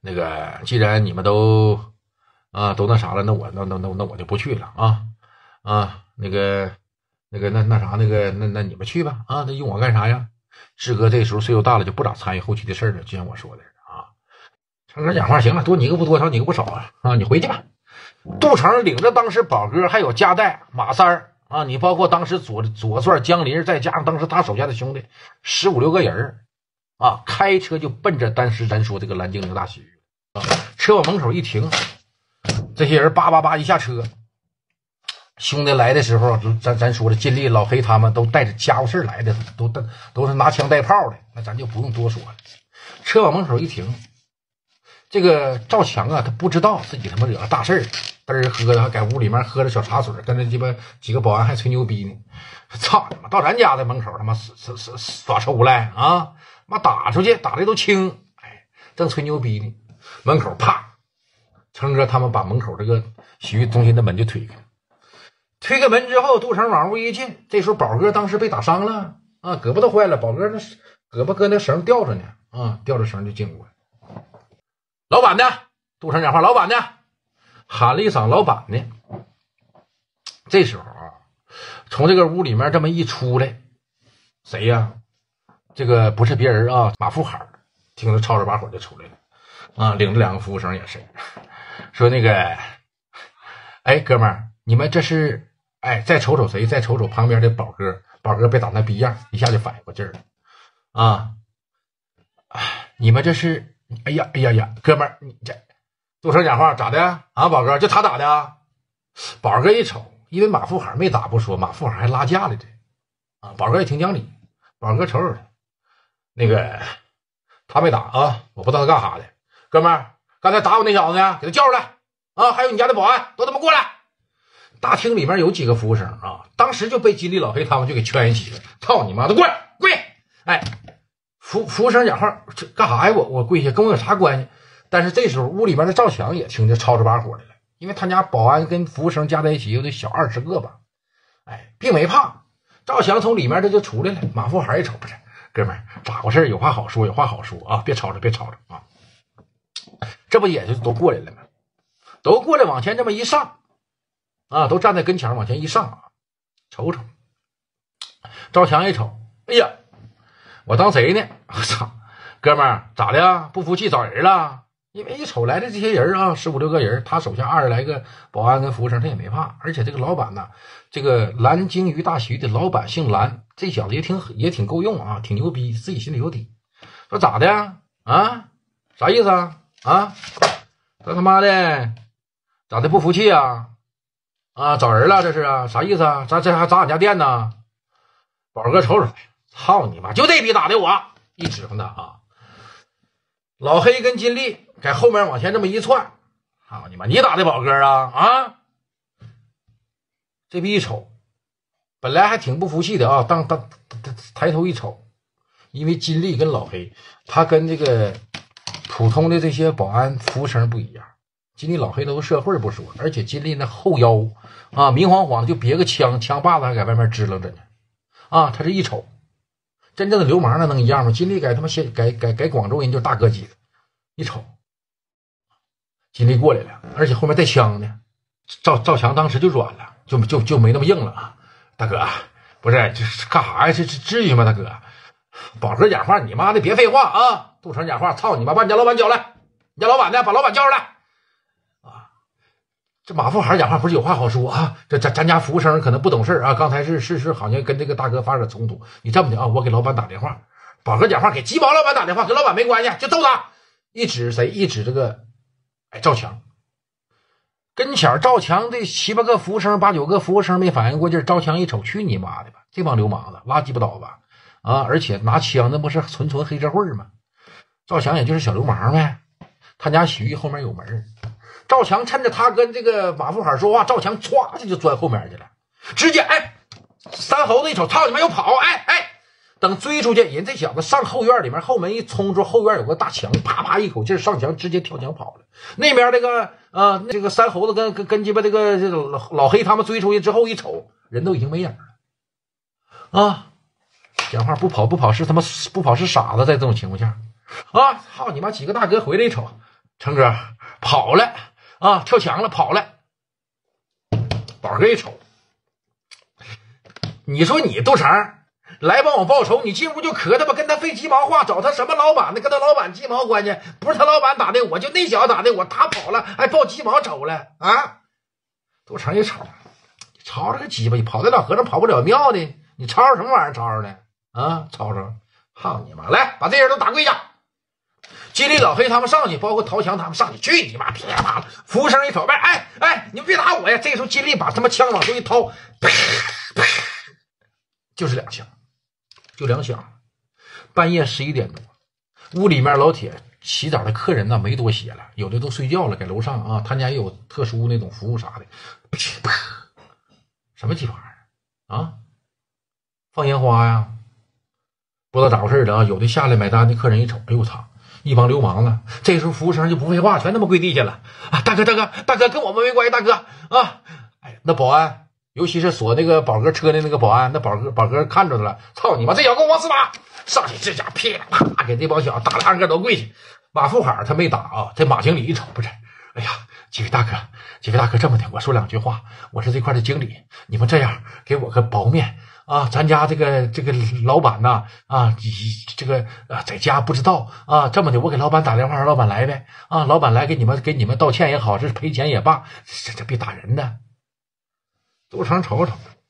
那个既然你们都啊都那啥了，那我那那那那我就不去了啊啊那个那个那那啥那个那那你们去吧啊，那用我干啥呀？志哥这时候岁数大了，就不咋参与后期的事了，就像我说的啊。成哥讲话，行了，多你一个不多，少你一个不少啊啊，你回去吧。杜成领着当时宝哥还有加代马三儿啊，你包括当时左左帅江林，再加上当时他手下的兄弟十五六个人啊，开车就奔着当时咱说这个蓝精灵大洗浴啊。车往门口一停，这些人叭叭叭一下车，兄弟来的时候，咱咱说的金力老黑他们都带着家伙事来的，都都都是拿枪带炮的，那咱就不用多说了。车往门口一停，这个赵强啊，他不知道自己他妈惹了大事儿，嘚儿喝的还在屋里面喝着小茶水，跟着鸡巴几个保安还吹牛逼呢。操他妈，到咱家的门口他妈耍耍耍臭赖啊！妈打出去，打的都轻，哎，正吹牛逼呢，门口啪，成哥他们把门口这个洗浴中心的门就推开了。推开门之后，杜成往屋一进，这时候宝哥当时被打伤了啊，胳膊都坏了，宝哥那胳膊搁那绳吊着呢啊，吊着绳就进屋了。老板呢？杜成讲话，老板呢？喊了一嗓老板呢。这时候啊，从这个屋里面这么一出来，谁呀？这个不是别人啊，马富海听着吵着把火就出来了啊，领着两个服务生也是说那个，哎，哥们儿，你们这是？哎，再瞅瞅谁？再瞅瞅旁边的宝哥，宝哥被打那逼样，一下就反应过劲儿了啊！哎，你们这是？哎呀，哎呀呀，哥们儿，你这杜成讲话咋的啊？宝哥，就他打的啊？宝哥一瞅，因为马富海没打不说，马富海还拉架来着啊！宝哥也挺讲理，宝哥瞅瞅他，那个他没打啊，我不知道他干啥的。哥们儿，刚才打我那小子呢，给他叫出来啊！还有你家的保安，都他妈过来！大厅里面有几个服务生啊，当时就被金力老黑他们就给圈一起了。操你妈的，过来跪！哎，服服务生讲话，这干啥呀？我我跪下，跟我有啥关系？但是这时候屋里面的赵强也听着吵着把火的了，因为他家保安跟服务生加在一起有得小二十个吧。哎，并没怕。赵强从里面这就出来了。马富海一瞅，不是哥们儿，咋回事？有话好说，有话好说啊！别吵着，别吵着啊！这不也就都过来了吗？都过来往前这么一上。啊，都站在跟前往前一上啊，瞅瞅。赵强一瞅，哎呀，我当谁呢？我操，哥们儿咋的啊？不服气找人了？因为一瞅来的这些人啊，十五六个人，他手下二十来个保安跟服务生，他也没怕。而且这个老板呢，这个蓝鲸鱼大洗浴的老板姓蓝，这小子也挺也挺够用啊，挺牛逼，自己心里有底。说咋的呀？啊，啥意思啊？啊，这他妈的咋的不服气啊？啊，找人了这是啊？啥意思啊？咱这还砸俺家店呢？宝哥瞅瞅，操你妈！就这逼打的我！一指挥他啊，老黑跟金力在后面往前这么一窜，操你妈！你打的宝哥啊？啊！这逼一瞅，本来还挺不服气的啊，当当抬头一瞅，因为金力跟老黑，他跟这个普通的这些保安服务生不一样。金力老黑都社会不说，而且金力那后腰啊，明晃晃的就别个枪，枪把子还在外面支棱着呢。啊，他这一瞅，真正的流氓那能一样吗？金力改他妈先改改改广州人就是大哥级的，一瞅，金力过来了，而且后面带枪呢。赵赵强当时就软了，就就就没那么硬了啊。大哥，不是这是干啥呀？这这至于吗？大哥，宝哥讲话，你妈的别废话啊！杜成讲话，操你妈，把你家老板叫来，你家老板呢？把老板叫出来。这马富海讲话不是有话好说啊？这咱咱家服务生可能不懂事啊，刚才是是是好像跟这个大哥发生冲突。你这么的啊，我给老板打电话，宝哥讲话给鸡毛老板打电话，跟老板没关系，就揍他。一指谁？一指这个，哎，赵强。跟前赵强这七八个服务生，八九个服务生没反应过劲儿，赵强一瞅，去你妈的吧！这帮流氓子拉鸡巴倒吧啊！而且拿枪，那不是纯纯黑社会吗？赵强也就是小流氓呗，他家洗浴后面有门。赵强趁着他跟这个马富海说话，赵强歘这就钻后面去了，直接哎，三猴子一瞅，操你妈要跑！哎哎，等追出去，人这小子上后院里面，后门一冲出，后院有个大墙，啪啪一口气上墙，直接跳墙跑了。那边这个呃，这个三猴子跟跟跟鸡巴这个这个老老黑他们追出去之后一瞅，人都已经没影了啊！讲话不跑不跑是他妈不跑是傻子，在这种情况下啊，操你妈！几个大哥回来一瞅， 成哥跑了啊，跳墙了，跑了。宝哥一瞅，你说你杜成来帮我报仇，你进屋就磕他吧，跟他费鸡毛话，找他什么老板呢？跟他老板鸡毛关系？不是他老板打的，我就那小子打的，我他跑了还报鸡毛仇了啊！杜成一瞅，吵吵个鸡巴，你跑得了和尚跑不了庙的，你吵吵什么玩意儿？吵吵的啊？吵吵！好你妈！来把这些人都打跪下。金力老黑他们上去，包括陶强他们上去，去你妈！噼里啪啦，服务生一瞅，哎哎，你们别打我呀！这时候金力把他妈枪往出一掏，啪啪，就是两枪，就两响。半夜十一点多，屋里面老铁洗澡的客人呢没多些了，有的都睡觉了，在楼上啊，他家也有特殊那种服务啥的。啪，什么鸡巴玩意儿啊？放烟花呀？不知道咋回事的啊！有的下来买单的客人一瞅，哎呦我操！一帮流氓了，这时候服务生就不废话，全他妈跪地下了啊！大哥，大哥，大哥，跟我们没关系，大哥啊！哎，那保安，尤其是锁那个宝哥车的那个保安，那宝哥宝哥看着他了，操你妈，这小子往死打！上去这家噼里啪啦给这帮小子打了二个都跪下。马富海他没打啊，这马经理一瞅，不是，哎呀，几位大哥，几位大哥，这么的，我说两句话，我是这块的经理，你们这样给我个薄面。啊，咱家这个这个老板呐，啊，这个啊在家不知道啊，这么的，我给老板打电话，让老板来呗。啊，老板来给你们给你们道歉也好，是赔钱也罢，这这别打人呢。杜成瞅瞅，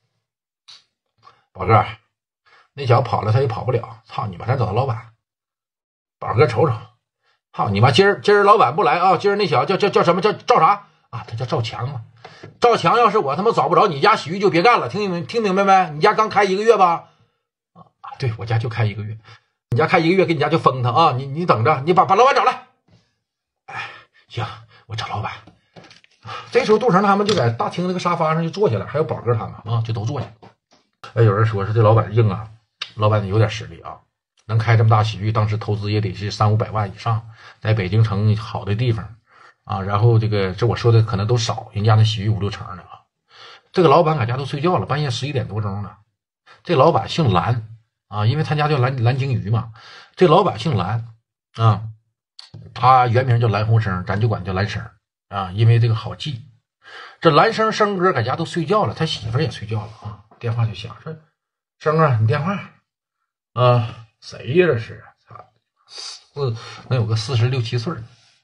宝哥，那小子跑了他也跑不了，操你妈，咱找他老板。宝哥瞅瞅，操你妈，今儿今儿老板不来啊，今儿那小子叫叫叫什么叫赵啥啊？他叫赵强啊。赵强，要是我他妈找不着你家洗浴就别干了，听明听明白没？你家刚开一个月吧？啊，对我家就开一个月，你家开一个月，给你家就封他啊！你你等着，你把把老板找来。哎，行，我找老板。这时候杜成他们就在大厅那个沙发上就坐下来，还有宝哥他们啊，就都坐下。哎，有人说是这老板硬啊，老板有点实力啊，能开这么大洗浴，当时投资也得是三五百万以上，在北京城好的地方。啊，然后这个这我说的可能都少，人家那洗浴五六成的啊。这个老板搁家都睡觉了，半夜十一点多钟了。这老板姓蓝啊，因为他家叫蓝蓝鲸鱼嘛。这老板姓蓝啊，他原名叫蓝鸿生，咱就管叫蓝生啊，因为这个好记。这蓝生生哥搁家都睡觉了，他媳妇也睡觉了啊。电话就响，说生啊，你电话啊？谁呀这是？操，四能有个四十六七岁。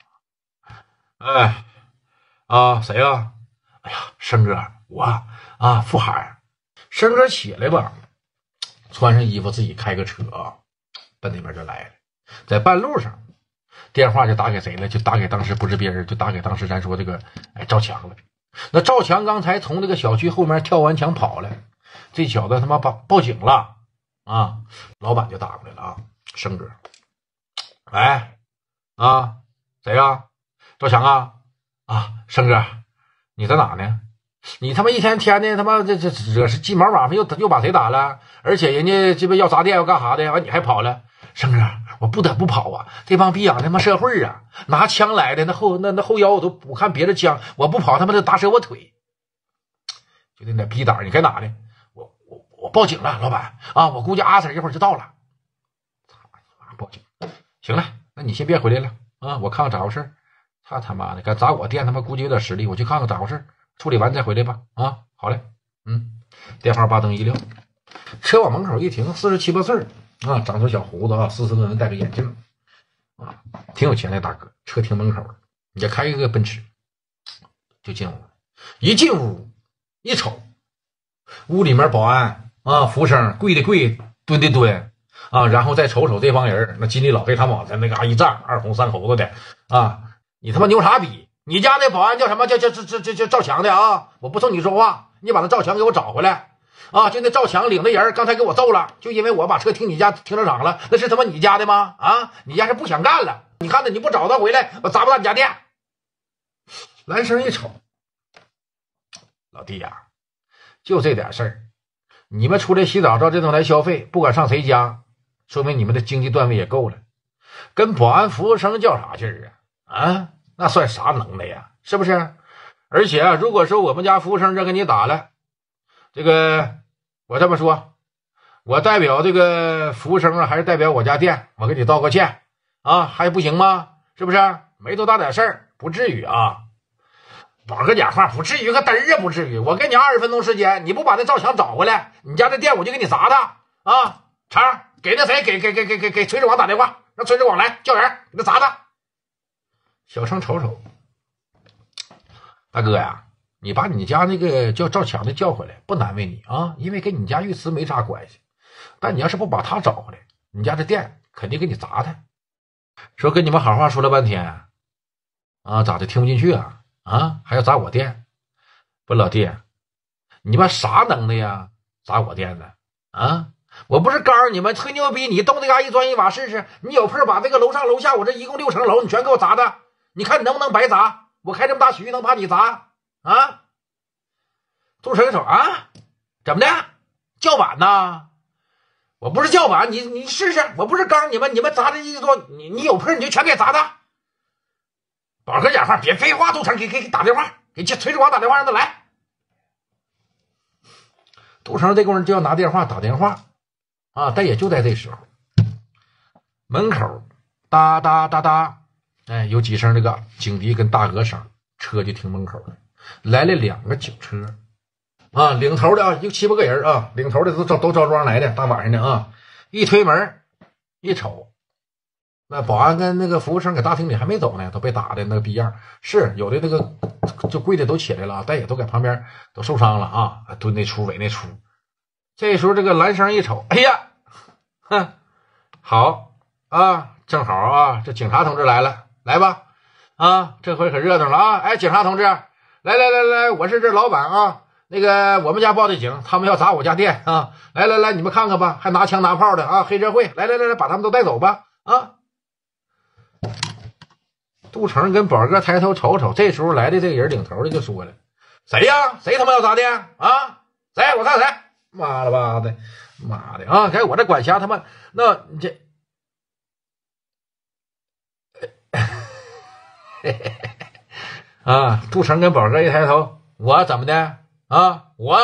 哎，啊，谁呀、啊？哎呀，生哥，我啊，富海。生哥起来吧，穿上衣服，自己开个车啊，奔那边就来了。在半路上，电话就打给谁了？就打给当时不是别人，就打给当时咱说这个哎赵强了。那赵强刚才从这个小区后面跳完墙跑了，这小子他妈报报警了啊！老板就打过来了啊，生哥，哎，啊，谁呀、啊？赵强啊啊，生哥，你在哪呢？你他妈一天天的他妈这这惹是鸡毛麻烦，又又把谁打了？而且人家这边要砸店要干啥的，完你还跑了？生哥，我不得不跑啊！这帮逼养他妈社会啊，拿枪来的，那后那那后腰我都不看别的枪，我不跑他妈就打折我腿。就那点逼胆，你该哪呢？我我我报警了，老板啊！我估计阿 Sir 一会儿就到了。操你妈！报警！行了，那你先别回来了啊！我看看咋回事。他他妈的敢砸我店，他妈估计有点实力，我去看看咋回事，处理完再回来吧。啊，好嘞，嗯，电话把灯一亮，车往门口一停，四十七八岁啊，长着小胡子啊，斯斯文文，戴个眼镜啊，挺有钱的大哥。车停门口了，也开一个奔驰，就进屋了。一进屋一瞅，屋里面保安啊，服务生跪的跪，蹲的蹲啊，然后再瞅瞅这帮人，那金利老黑他们往在那嘎一站，二红三猴子的啊。你他妈牛啥逼？你家那保安叫什么？叫叫叫叫叫叫赵强的啊！我不冲你说话，你把那赵强给我找回来啊！就那赵强领的人刚才给我揍了，就因为我把车停你家停车场了，那是他妈你家的吗？啊！你家是不想干了？你看着你不找他回来，我砸不砸你家店？蓝生一瞅，老弟呀、啊，就这点事儿，你们出来洗澡照这种来消费，不管上谁家，说明你们的经济段位也够了，跟保安服务生较啥劲儿啊？啊，那算啥能耐呀？是不是？而且啊，如果说我们家服务生这给你打了，这个我这么说，我代表这个服务生啊，还是代表我家店，我给你道个歉啊，还不行吗？是不是？ 没多大点事儿，不至于啊。宝哥讲话不至于个嘚儿啊，不至于。我给你二十分钟时间，你不把那赵强找回来，你家这店我就给你砸他啊！成，给那谁给给给给给给崔志广打电话，让崔志广来叫人给他砸他。小程瞅瞅，大哥呀，你把你家那个叫赵强的叫回来，不难为你啊，因为跟你家玉慈没啥关系。但你要是不把他找回来，你家这店肯定给你砸他。说跟你们好话说了半天啊，咋的听不进去啊？啊，还要砸我店？不，老弟，你们啥能耐呀？砸我店的啊？我不是告诉你们吹牛逼，你动这嘎一砖一瓦试试，你有空把这个楼上楼下我这一共六层楼你全给我砸的，你看你能不能白砸？我开这么大区能怕你砸啊？杜成手啊，怎么的？叫板呢？我不是叫板，你你试试，我不是告诉你们，你们砸这一桌，你你有空你就全给砸的。宝哥讲话，别废话，杜成给给给打电话，给崔志广打电话让他来。杜成这功夫就要拿电话打电话啊，但也就在这时候，门口哒哒哒哒，哎，有几声这个警笛跟大哥声，车就停门口了，来了两个警车啊，领头的啊，有七八个人啊，领头的都都招庄来的，大晚上的啊，一推门一瞅，那保安跟那个服务生搁大厅里还没走呢，都被打的那个逼样，是有的那个就跪的都起来了，但也都在旁边都受伤了啊，蹲那出尾那出。这时候这个蓝生一瞅，哎呀，哼，好啊，正好啊，这警察同志来了，来吧，啊，这回可热闹了啊！哎，警察同志，来来来来，我是这老板啊，那个我们家报的警，他们要砸我家店啊，来来来，你们看看吧，还拿枪拿炮的啊，黑社会，来来来来，把他们都带走吧啊！杜成跟宝哥抬头瞅瞅，这时候来的这个人领头的就说了：“谁呀？谁他妈要砸店啊？谁？我看谁？妈了吧的，妈的啊！该我这管辖他妈，那你这，啊！”杜成跟宝哥一抬头，我怎么的啊？我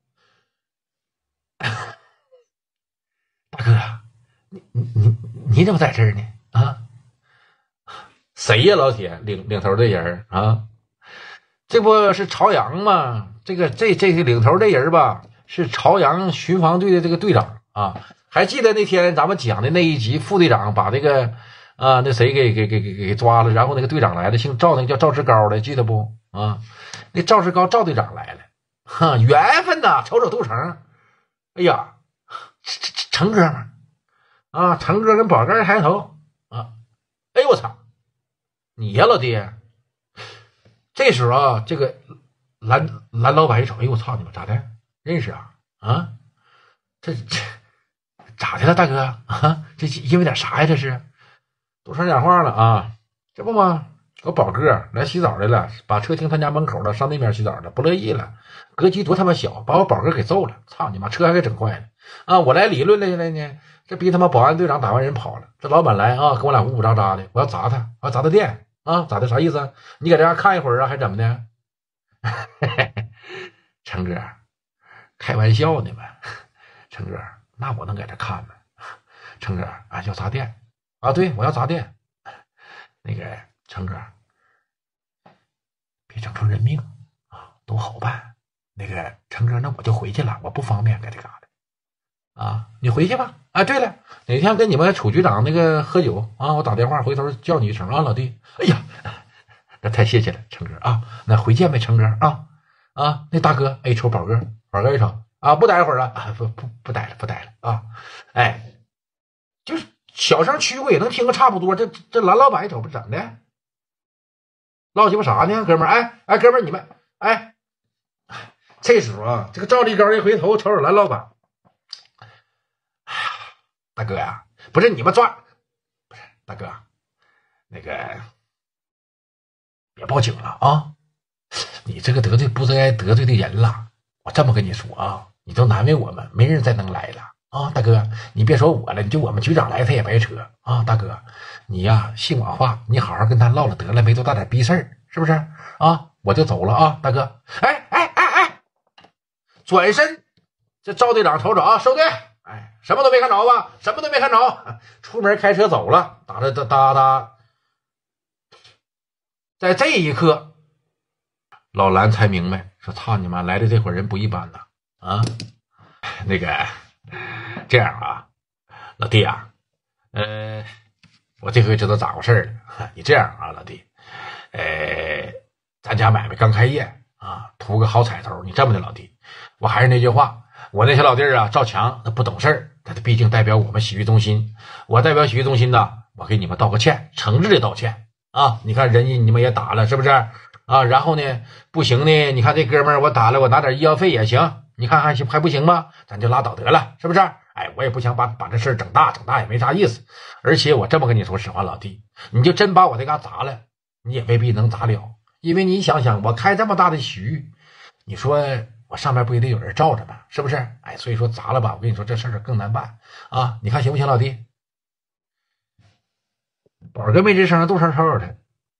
大哥，你你你你怎么在这儿呢？啊？谁呀，老铁？领领头的人啊，这不是朝阳吗？这个这这个领头的人吧，是朝阳巡防队的这个队长啊。还记得那天咱们讲的那一集，副队长把这个啊那谁给给给给给抓了，然后那个队长来了，姓赵，那个叫赵志高的，记得不啊？那赵志高赵队长来了，哈，缘分呐！瞅瞅杜成，哎呀，成哥们啊，成哥跟宝哥一抬头啊，哎呦我操！你呀，老弟！这时候啊，这个蓝蓝老板一瞅，哎呦我操，你们咋的？认识啊？啊，这这咋的了，大哥啊？这因为点啥呀？这是杜成讲话了啊！这不吗？我宝哥来洗澡来了，把车停他家门口了，上那边洗澡了，不乐意了，格局多他妈小，把我宝哥给揍了，操你妈，车还给整坏了啊！我来理论来了呢，这逼他妈保安队长打完人跑了，这老板来啊，跟我俩呜呜喳喳的，我要砸他，我要砸他店。啊，咋的？啥意思？你搁这家看一会儿啊，还怎么的？成哥，开玩笑呢吧？成哥，那我能搁这看吗？成哥啊，要砸店啊？对，我要砸店。那个成哥，别整出人命啊，都好办。那个成哥，那我就回去了，我不方便搁这嘎达啊，你回去吧。啊，对了，哪天跟你们楚局长那个喝酒啊，我打电话回头叫你一声啊，老弟。哎呀，那太谢谢了，成哥啊，那回见呗，成哥啊啊，那大哥，哎，瞅宝哥，宝哥一瞅啊，不待会儿了啊，不不不待了，不待了啊，哎，就是小声驱鬼也能听个差不多。这这蓝老板一瞅，不整的，唠鸡巴啥呢，哥们儿？哎哎，哥们儿你们哎，这时候啊，这个赵立高一回头瞅瞅蓝老板。大哥呀，不是你们抓，不是大哥，那个别报警了啊！你这个得罪不该得罪的人了。我这么跟你说啊，你都难为我们，没人再能来了啊！大哥，你别说我了，你就我们局长来他也白扯啊！大哥，你呀信我话，你好好跟他唠了得了，没多大点逼事儿，是不是啊？我就走了啊，大哥！哎哎哎哎，转身，这赵队长瞅瞅啊，收队。哎，什么都没看着吧？什么都没看着，出门开车走了，打着哒哒哒。 在这一刻，老蓝才明白，说操你妈，来的这伙人不一般呐！啊，那个这样啊，老弟啊，呃，我这回知道咋回事了。你这样啊，老弟，呃，咱家买卖刚开业啊，图个好彩头。你这么的，老弟，我还是那句话，我那些老弟儿啊，赵强他不懂事儿，他毕竟代表我们洗浴中心，我代表洗浴中心呢，我给你们道个歉，诚挚的道歉。啊，你看人家你们也打了，是不是啊？然后呢，不行呢，你看这哥们儿我打了，我拿点医药费也行，你看还行还不行吗？咱就拉倒得了，是不是？哎，我也不想把把这事儿整大，整大也没啥意思。而且我这么跟你说实话，老弟，你就真把我这嘎砸了，你也未必能砸了，因为你想想，我开这么大的洗浴，你说我上面不也得有人罩着吗？是不是？哎，所以说砸了吧，我跟你说这事儿更难办啊！你看行不行，老弟？宝哥没吱声，杜声臭的。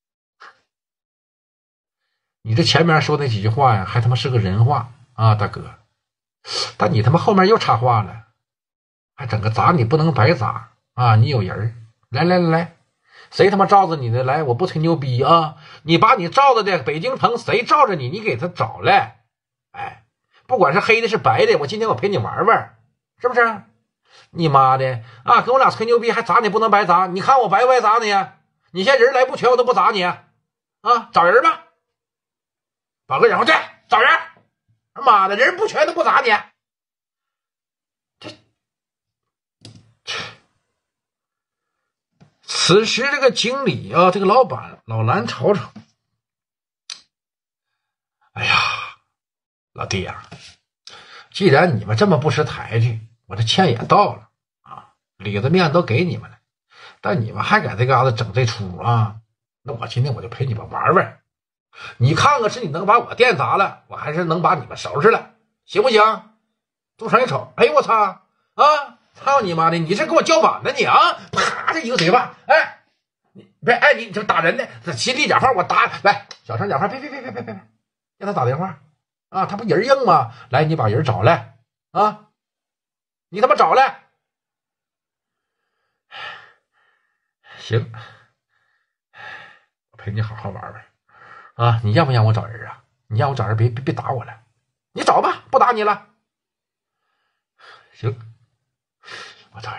你这前面说那几句话呀，还他妈是个人话啊，大哥。但你他妈后面又插话了，还整个砸你不能白砸啊！你有人，来来来来，谁他妈罩着你的？来，我不吹牛逼啊！你把你罩着的北京城谁罩着你？你给他找来，哎，不管是黑的是白的，我今天我陪你玩玩，是不是？你妈的啊！跟我俩吹牛逼还砸你不能白砸，你看我白不白砸你呀？你现在人来不全我都不砸你啊！找人吧，宝哥，然后这找人，他妈的人不全都不砸你。这这，此时这个经理啊，这个老板老蓝瞅瞅，哎呀，老弟呀、啊，既然你们这么不识抬举，我这钱也到了啊，里子面都给你们了，但你们还在这嘎达整这出啊，那我今天我就陪你们玩玩，你看看是你能把我店砸了，我还是能把你们收拾了，行不行？杜成一瞅，哎呦我操啊，操你妈的，你这给我叫板呢你啊！啪，这一个嘴巴，哎，你别哎，你这打人呢，这心理讲话我打来，小声讲话，别别别别别别，让他打电话啊，他不人硬吗？来，你把人找来啊！你他妈找来，行，我陪你好好玩玩啊！你让不让我找人啊？你让我找人，别别别打我了，你找吧，不打你了。行，我找人。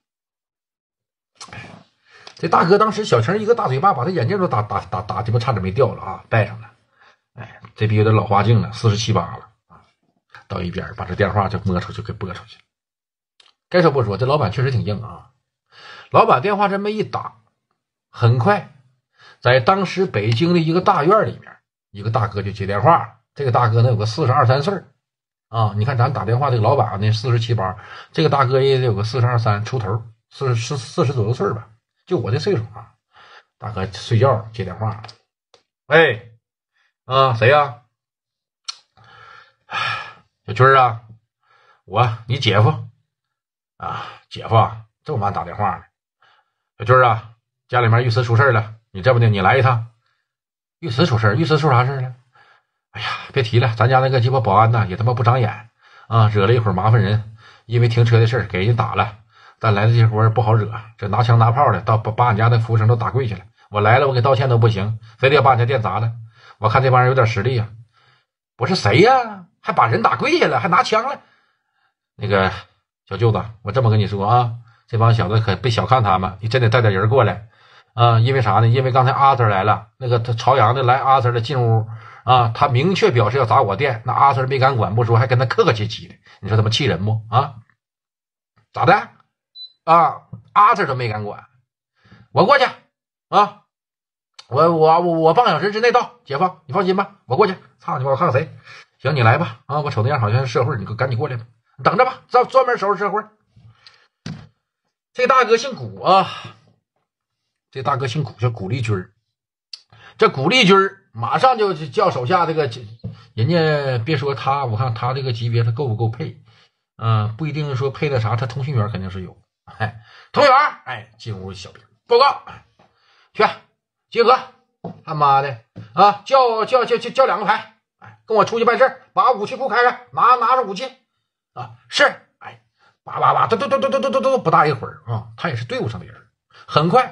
这大哥当时小晴一个大嘴巴，把他眼镜都打打打打鸡巴，差点没掉了啊！戴上了，哎，这逼有点老花镜了，四十七八了啊！到一边把这电话就摸出去，给拨出去。该说不说，这老板确实挺硬啊！老板电话这么一打，很快，在当时北京的一个大院里面，一个大哥就接电话了。这个大哥呢有个四十二三岁啊，你看咱打电话这个老板呢四十七八，这个大哥也得有个四十二三出头，四十四十左右岁吧，就我这岁数啊。大哥睡觉接电话，喂，啊谁呀？小军啊，我你姐夫。啊，姐夫啊，这么晚打电话呢？小军啊，家里面玉瓷出事了，你这不的，你来一趟。玉瓷出事，玉瓷出啥事了？哎呀，别提了，咱家那个鸡巴保安呐，也他妈不长眼啊，惹了一会儿麻烦人，因为停车的事给人打了。但来的这活不好惹，这拿枪拿炮的，到把把俺家的服务生都打跪下了。我来了，我给道歉都不行，非得要把俺家店砸了。我看这帮人有点实力呀、啊。不是谁呀、啊？还把人打跪下了，还拿枪了？那个。小舅子，我这么跟你说啊，这帮小子可别小看他们，你真得带点人过来啊！因为啥呢？因为刚才阿 Sir 来了，那个他朝阳的来阿 Sir 的进屋啊，他明确表示要砸我店，那阿 Sir 没敢管不说，还跟他客客气气的，你说他妈气人不啊？咋的啊？阿 Sir 都没敢管，我过去啊！我我我我半个小时之内到，姐夫你放心吧，我过去。操你妈！我看看谁？行，你来吧啊！我瞅那样好像是社会，你赶紧过来吧。等着吧，专专门收拾社会。这大哥姓古啊，这大哥姓古，叫古立军。这古立军马上就叫手下这个人家，别说他，我看他这个级别他够不够配？嗯、呃，不一定说配的啥，他通讯员肯定是有。哎，通讯员，哎，进屋小兵报告，去集合，他妈的啊，叫叫叫叫叫两个排，哎，跟我出去办事，把武器库开开，拿拿着武器。啊，是，哎，叭叭叭，都都都都都都都都不大一会儿啊，他也是队伍上的人。很快，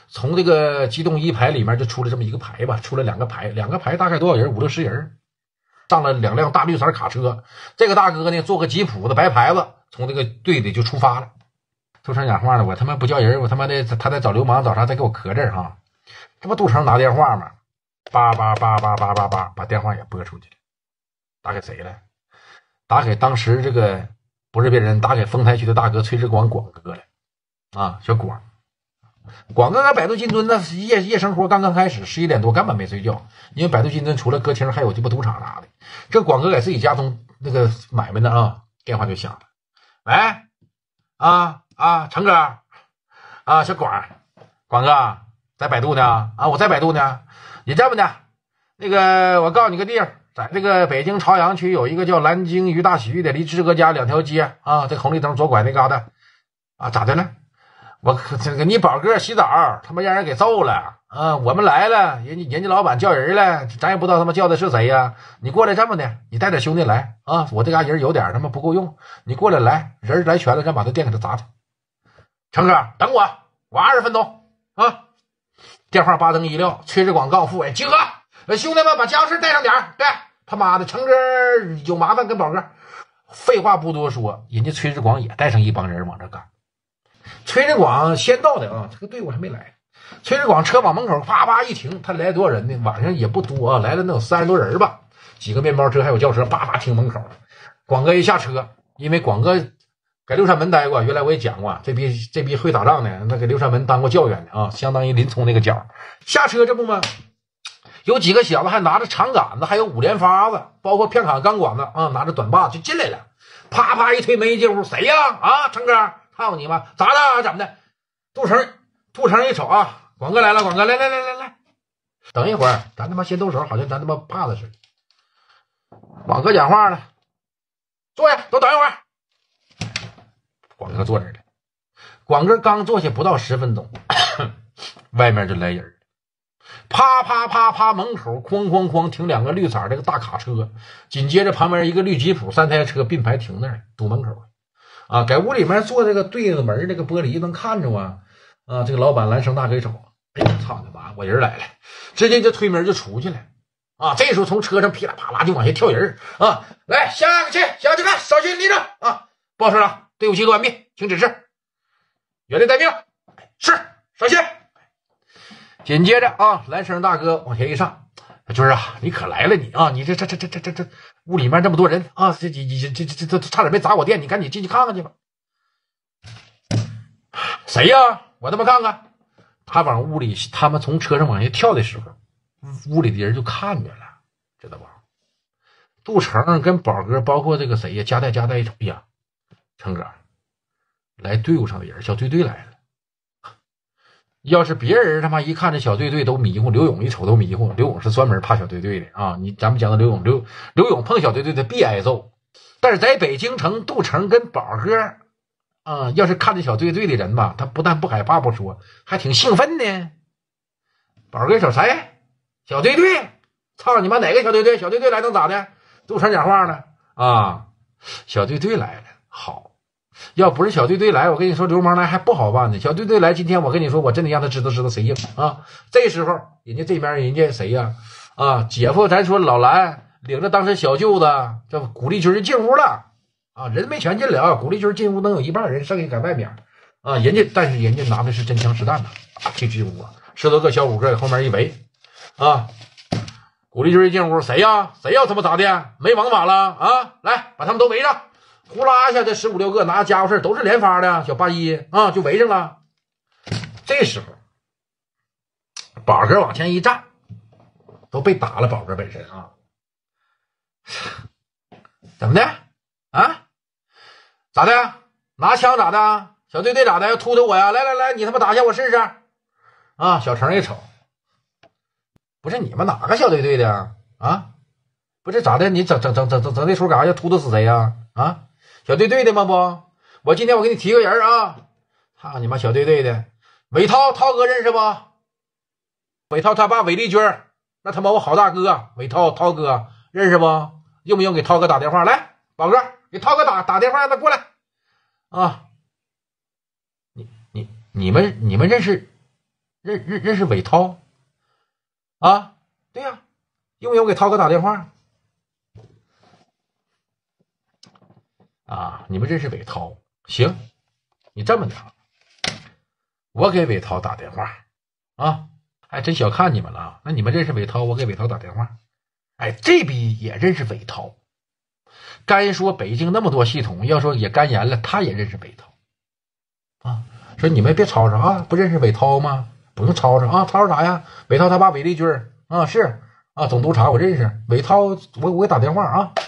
从这个机动一排里面就出了这么一个排吧，出了两个排，两个排大概多少人？五六十人，上了两辆大绿色卡车。这个大哥呢，坐个吉普的白牌子，从这个队里就出发了。杜成讲话了，我他妈不叫人，我他妈的他在找流氓找啥？再给我磕这儿哈！这不杜成拿电话吗？叭叭叭叭叭叭叭，把电话也拨出去了。打给谁了？打给当时这个不是别人，打给丰台区的大哥崔志广广哥了。啊，小广，广哥跟百度金樽那夜夜生活刚刚开始，十一点多根本没睡觉，因为百度金樽除了歌厅还有鸡巴赌场啥的。这广哥在自己家中那个买卖呢啊，电话就响了。喂，啊啊，成哥，啊小广，广哥在百度呢啊，我在百度呢。你这么的，那个我告诉你个地儿，在这个北京朝阳区有一个叫蓝鲸鱼大洗浴的，离志哥家两条街啊，这红绿灯左拐那嘎达啊，咋的了？我这个你宝哥洗澡，他妈让人给揍了啊！我们来了，人家人家老板叫人了，咱也不知道他妈叫的是谁呀、啊。你过来这么的，你带点兄弟来啊！我这嘎人有点他妈不够用，你过来来，人来全了，咱把这店给他砸他。成哥，等我，我二十分钟啊！电话八登一撂，崔志广告副委集合，兄弟们把家伙事带上点儿。对，他妈的，成哥有麻烦跟宝哥。废话不多说，人家崔志广也带上一帮人往这干。崔志广先到的啊，这个队伍还没来。崔志广车往门口啪啪一停，他来多少人呢？晚上也不多啊，来了能有三十多人吧，几个面包车还有轿车，啪啪停门口。广哥一下车，因为广哥在六扇门待过，原来我也讲过，这逼这逼会打仗的，那给六扇门当过教员的啊，相当于林冲那个角。下车这不吗？有几个小子还拿着长杆子，还有五连发子，包括片卡钢管子啊，拿着短把就进来了，啪啪一推门一进屋，谁呀？啊，成哥。操你妈！咋的？怎么的？杜成，杜成一瞅啊，广哥来了，广哥来来来来来，等一会儿，咱他妈先动手，好像咱他妈怕的似的。广哥讲话了，坐下，都等一会儿。广哥坐这儿了。广哥刚坐下不到十分钟，外面就来人了，啪啪啪啪，门口哐哐哐停两个绿色这个大卡车，紧接着旁边一个绿吉普三台车并排停那儿，堵门口。啊，在屋里面坐这个对着门那个玻璃能看着啊，啊，这个老板蓝生大哥一瞅，哎呀，操你妈，我人来了，直接就推门就出去了。啊，这时候从车上噼里啪啦就往下跳人啊，来下去，下去看，稍息立正啊，报社长，队伍集合完毕，请指示，原地待命，是，稍息。紧接着啊，蓝生大哥往前一上。军儿啊，你可来了你啊！你这这这这这这这屋里面这么多人啊，这这这这这这差点没砸我店，你赶紧进去看看去吧。谁呀？我他妈看看。他往屋里，他们从车上往下跳的时候，屋里的人就看着了，知道吧？杜成跟宝哥，包括这个谁呀，加代加代一瞅，哎呀，成哥，来队伍上的人，小队队来了。要是别人他妈一看这小队队都迷糊，刘勇一瞅都迷糊。刘勇是专门怕小队队的啊！你咱们讲的刘勇，刘刘勇碰小队队的必挨揍。但是在北京城，杜成跟宝哥啊，要是看着小队队的人吧，他不但不害怕不说，还挺兴奋呢。宝哥一瞅谁？小队队？操你妈哪个小队队？小队队来能咋的？杜成讲话了啊！小队队来了，好。要不是小队队来，我跟你说流氓来还不好办呢。小队队来，今天我跟你说，我真得让他知道知道谁硬啊！这时候，人家这边人家谁呀？啊，姐夫，咱说老蓝领着当时小舅子叫古力军进屋了啊，人没全进来啊，古力军进屋能有一半人，剩下在外面啊。人家但是人家拿的是真枪实弹的啊，就进屋，十多个小五个在后面一围啊。古力军一进屋，谁呀？谁要他妈咋的？没王法了啊！来，把他们都围上。呼啦一下，这十五六个拿家伙事都是连发的小八一啊，就围上了。这时候，宝哥往前一站，都被打了。宝哥本身啊，怎么的啊？咋的？拿枪咋的？小队队咋的？要突突我呀？来来来，你他妈打一下我试试啊！小程一瞅，不是你们哪个小队队的啊？不是咋的？你整整整整整整那出干啥要突突死谁呀？啊？小队队的吗？不，我今天我给你提个人啊！操你妈，小队队的韦涛，涛哥认识不？韦涛他爸韦立军，那他妈我好大哥，韦涛涛哥认识不？用不用给涛哥打电话？来，宝哥给涛哥打打电话，让他过来啊！你你你们你们认识认认认识伟涛啊？对呀、啊，用不用给涛哥打电话啊？你们认识伟涛？行，你这么的，我给伟涛打电话啊。还真小看你们了。那你们认识伟涛，我给伟涛打电话。哎，这逼也认识伟涛。该说北京那么多系统，要说也干严了，他也认识伟涛啊。说你们别吵吵啊，不认识伟涛吗？不用吵吵啊，吵吵啥呀？伟涛他爸韦立军啊，是啊，总督察我认识。伟涛，我我给打电话啊。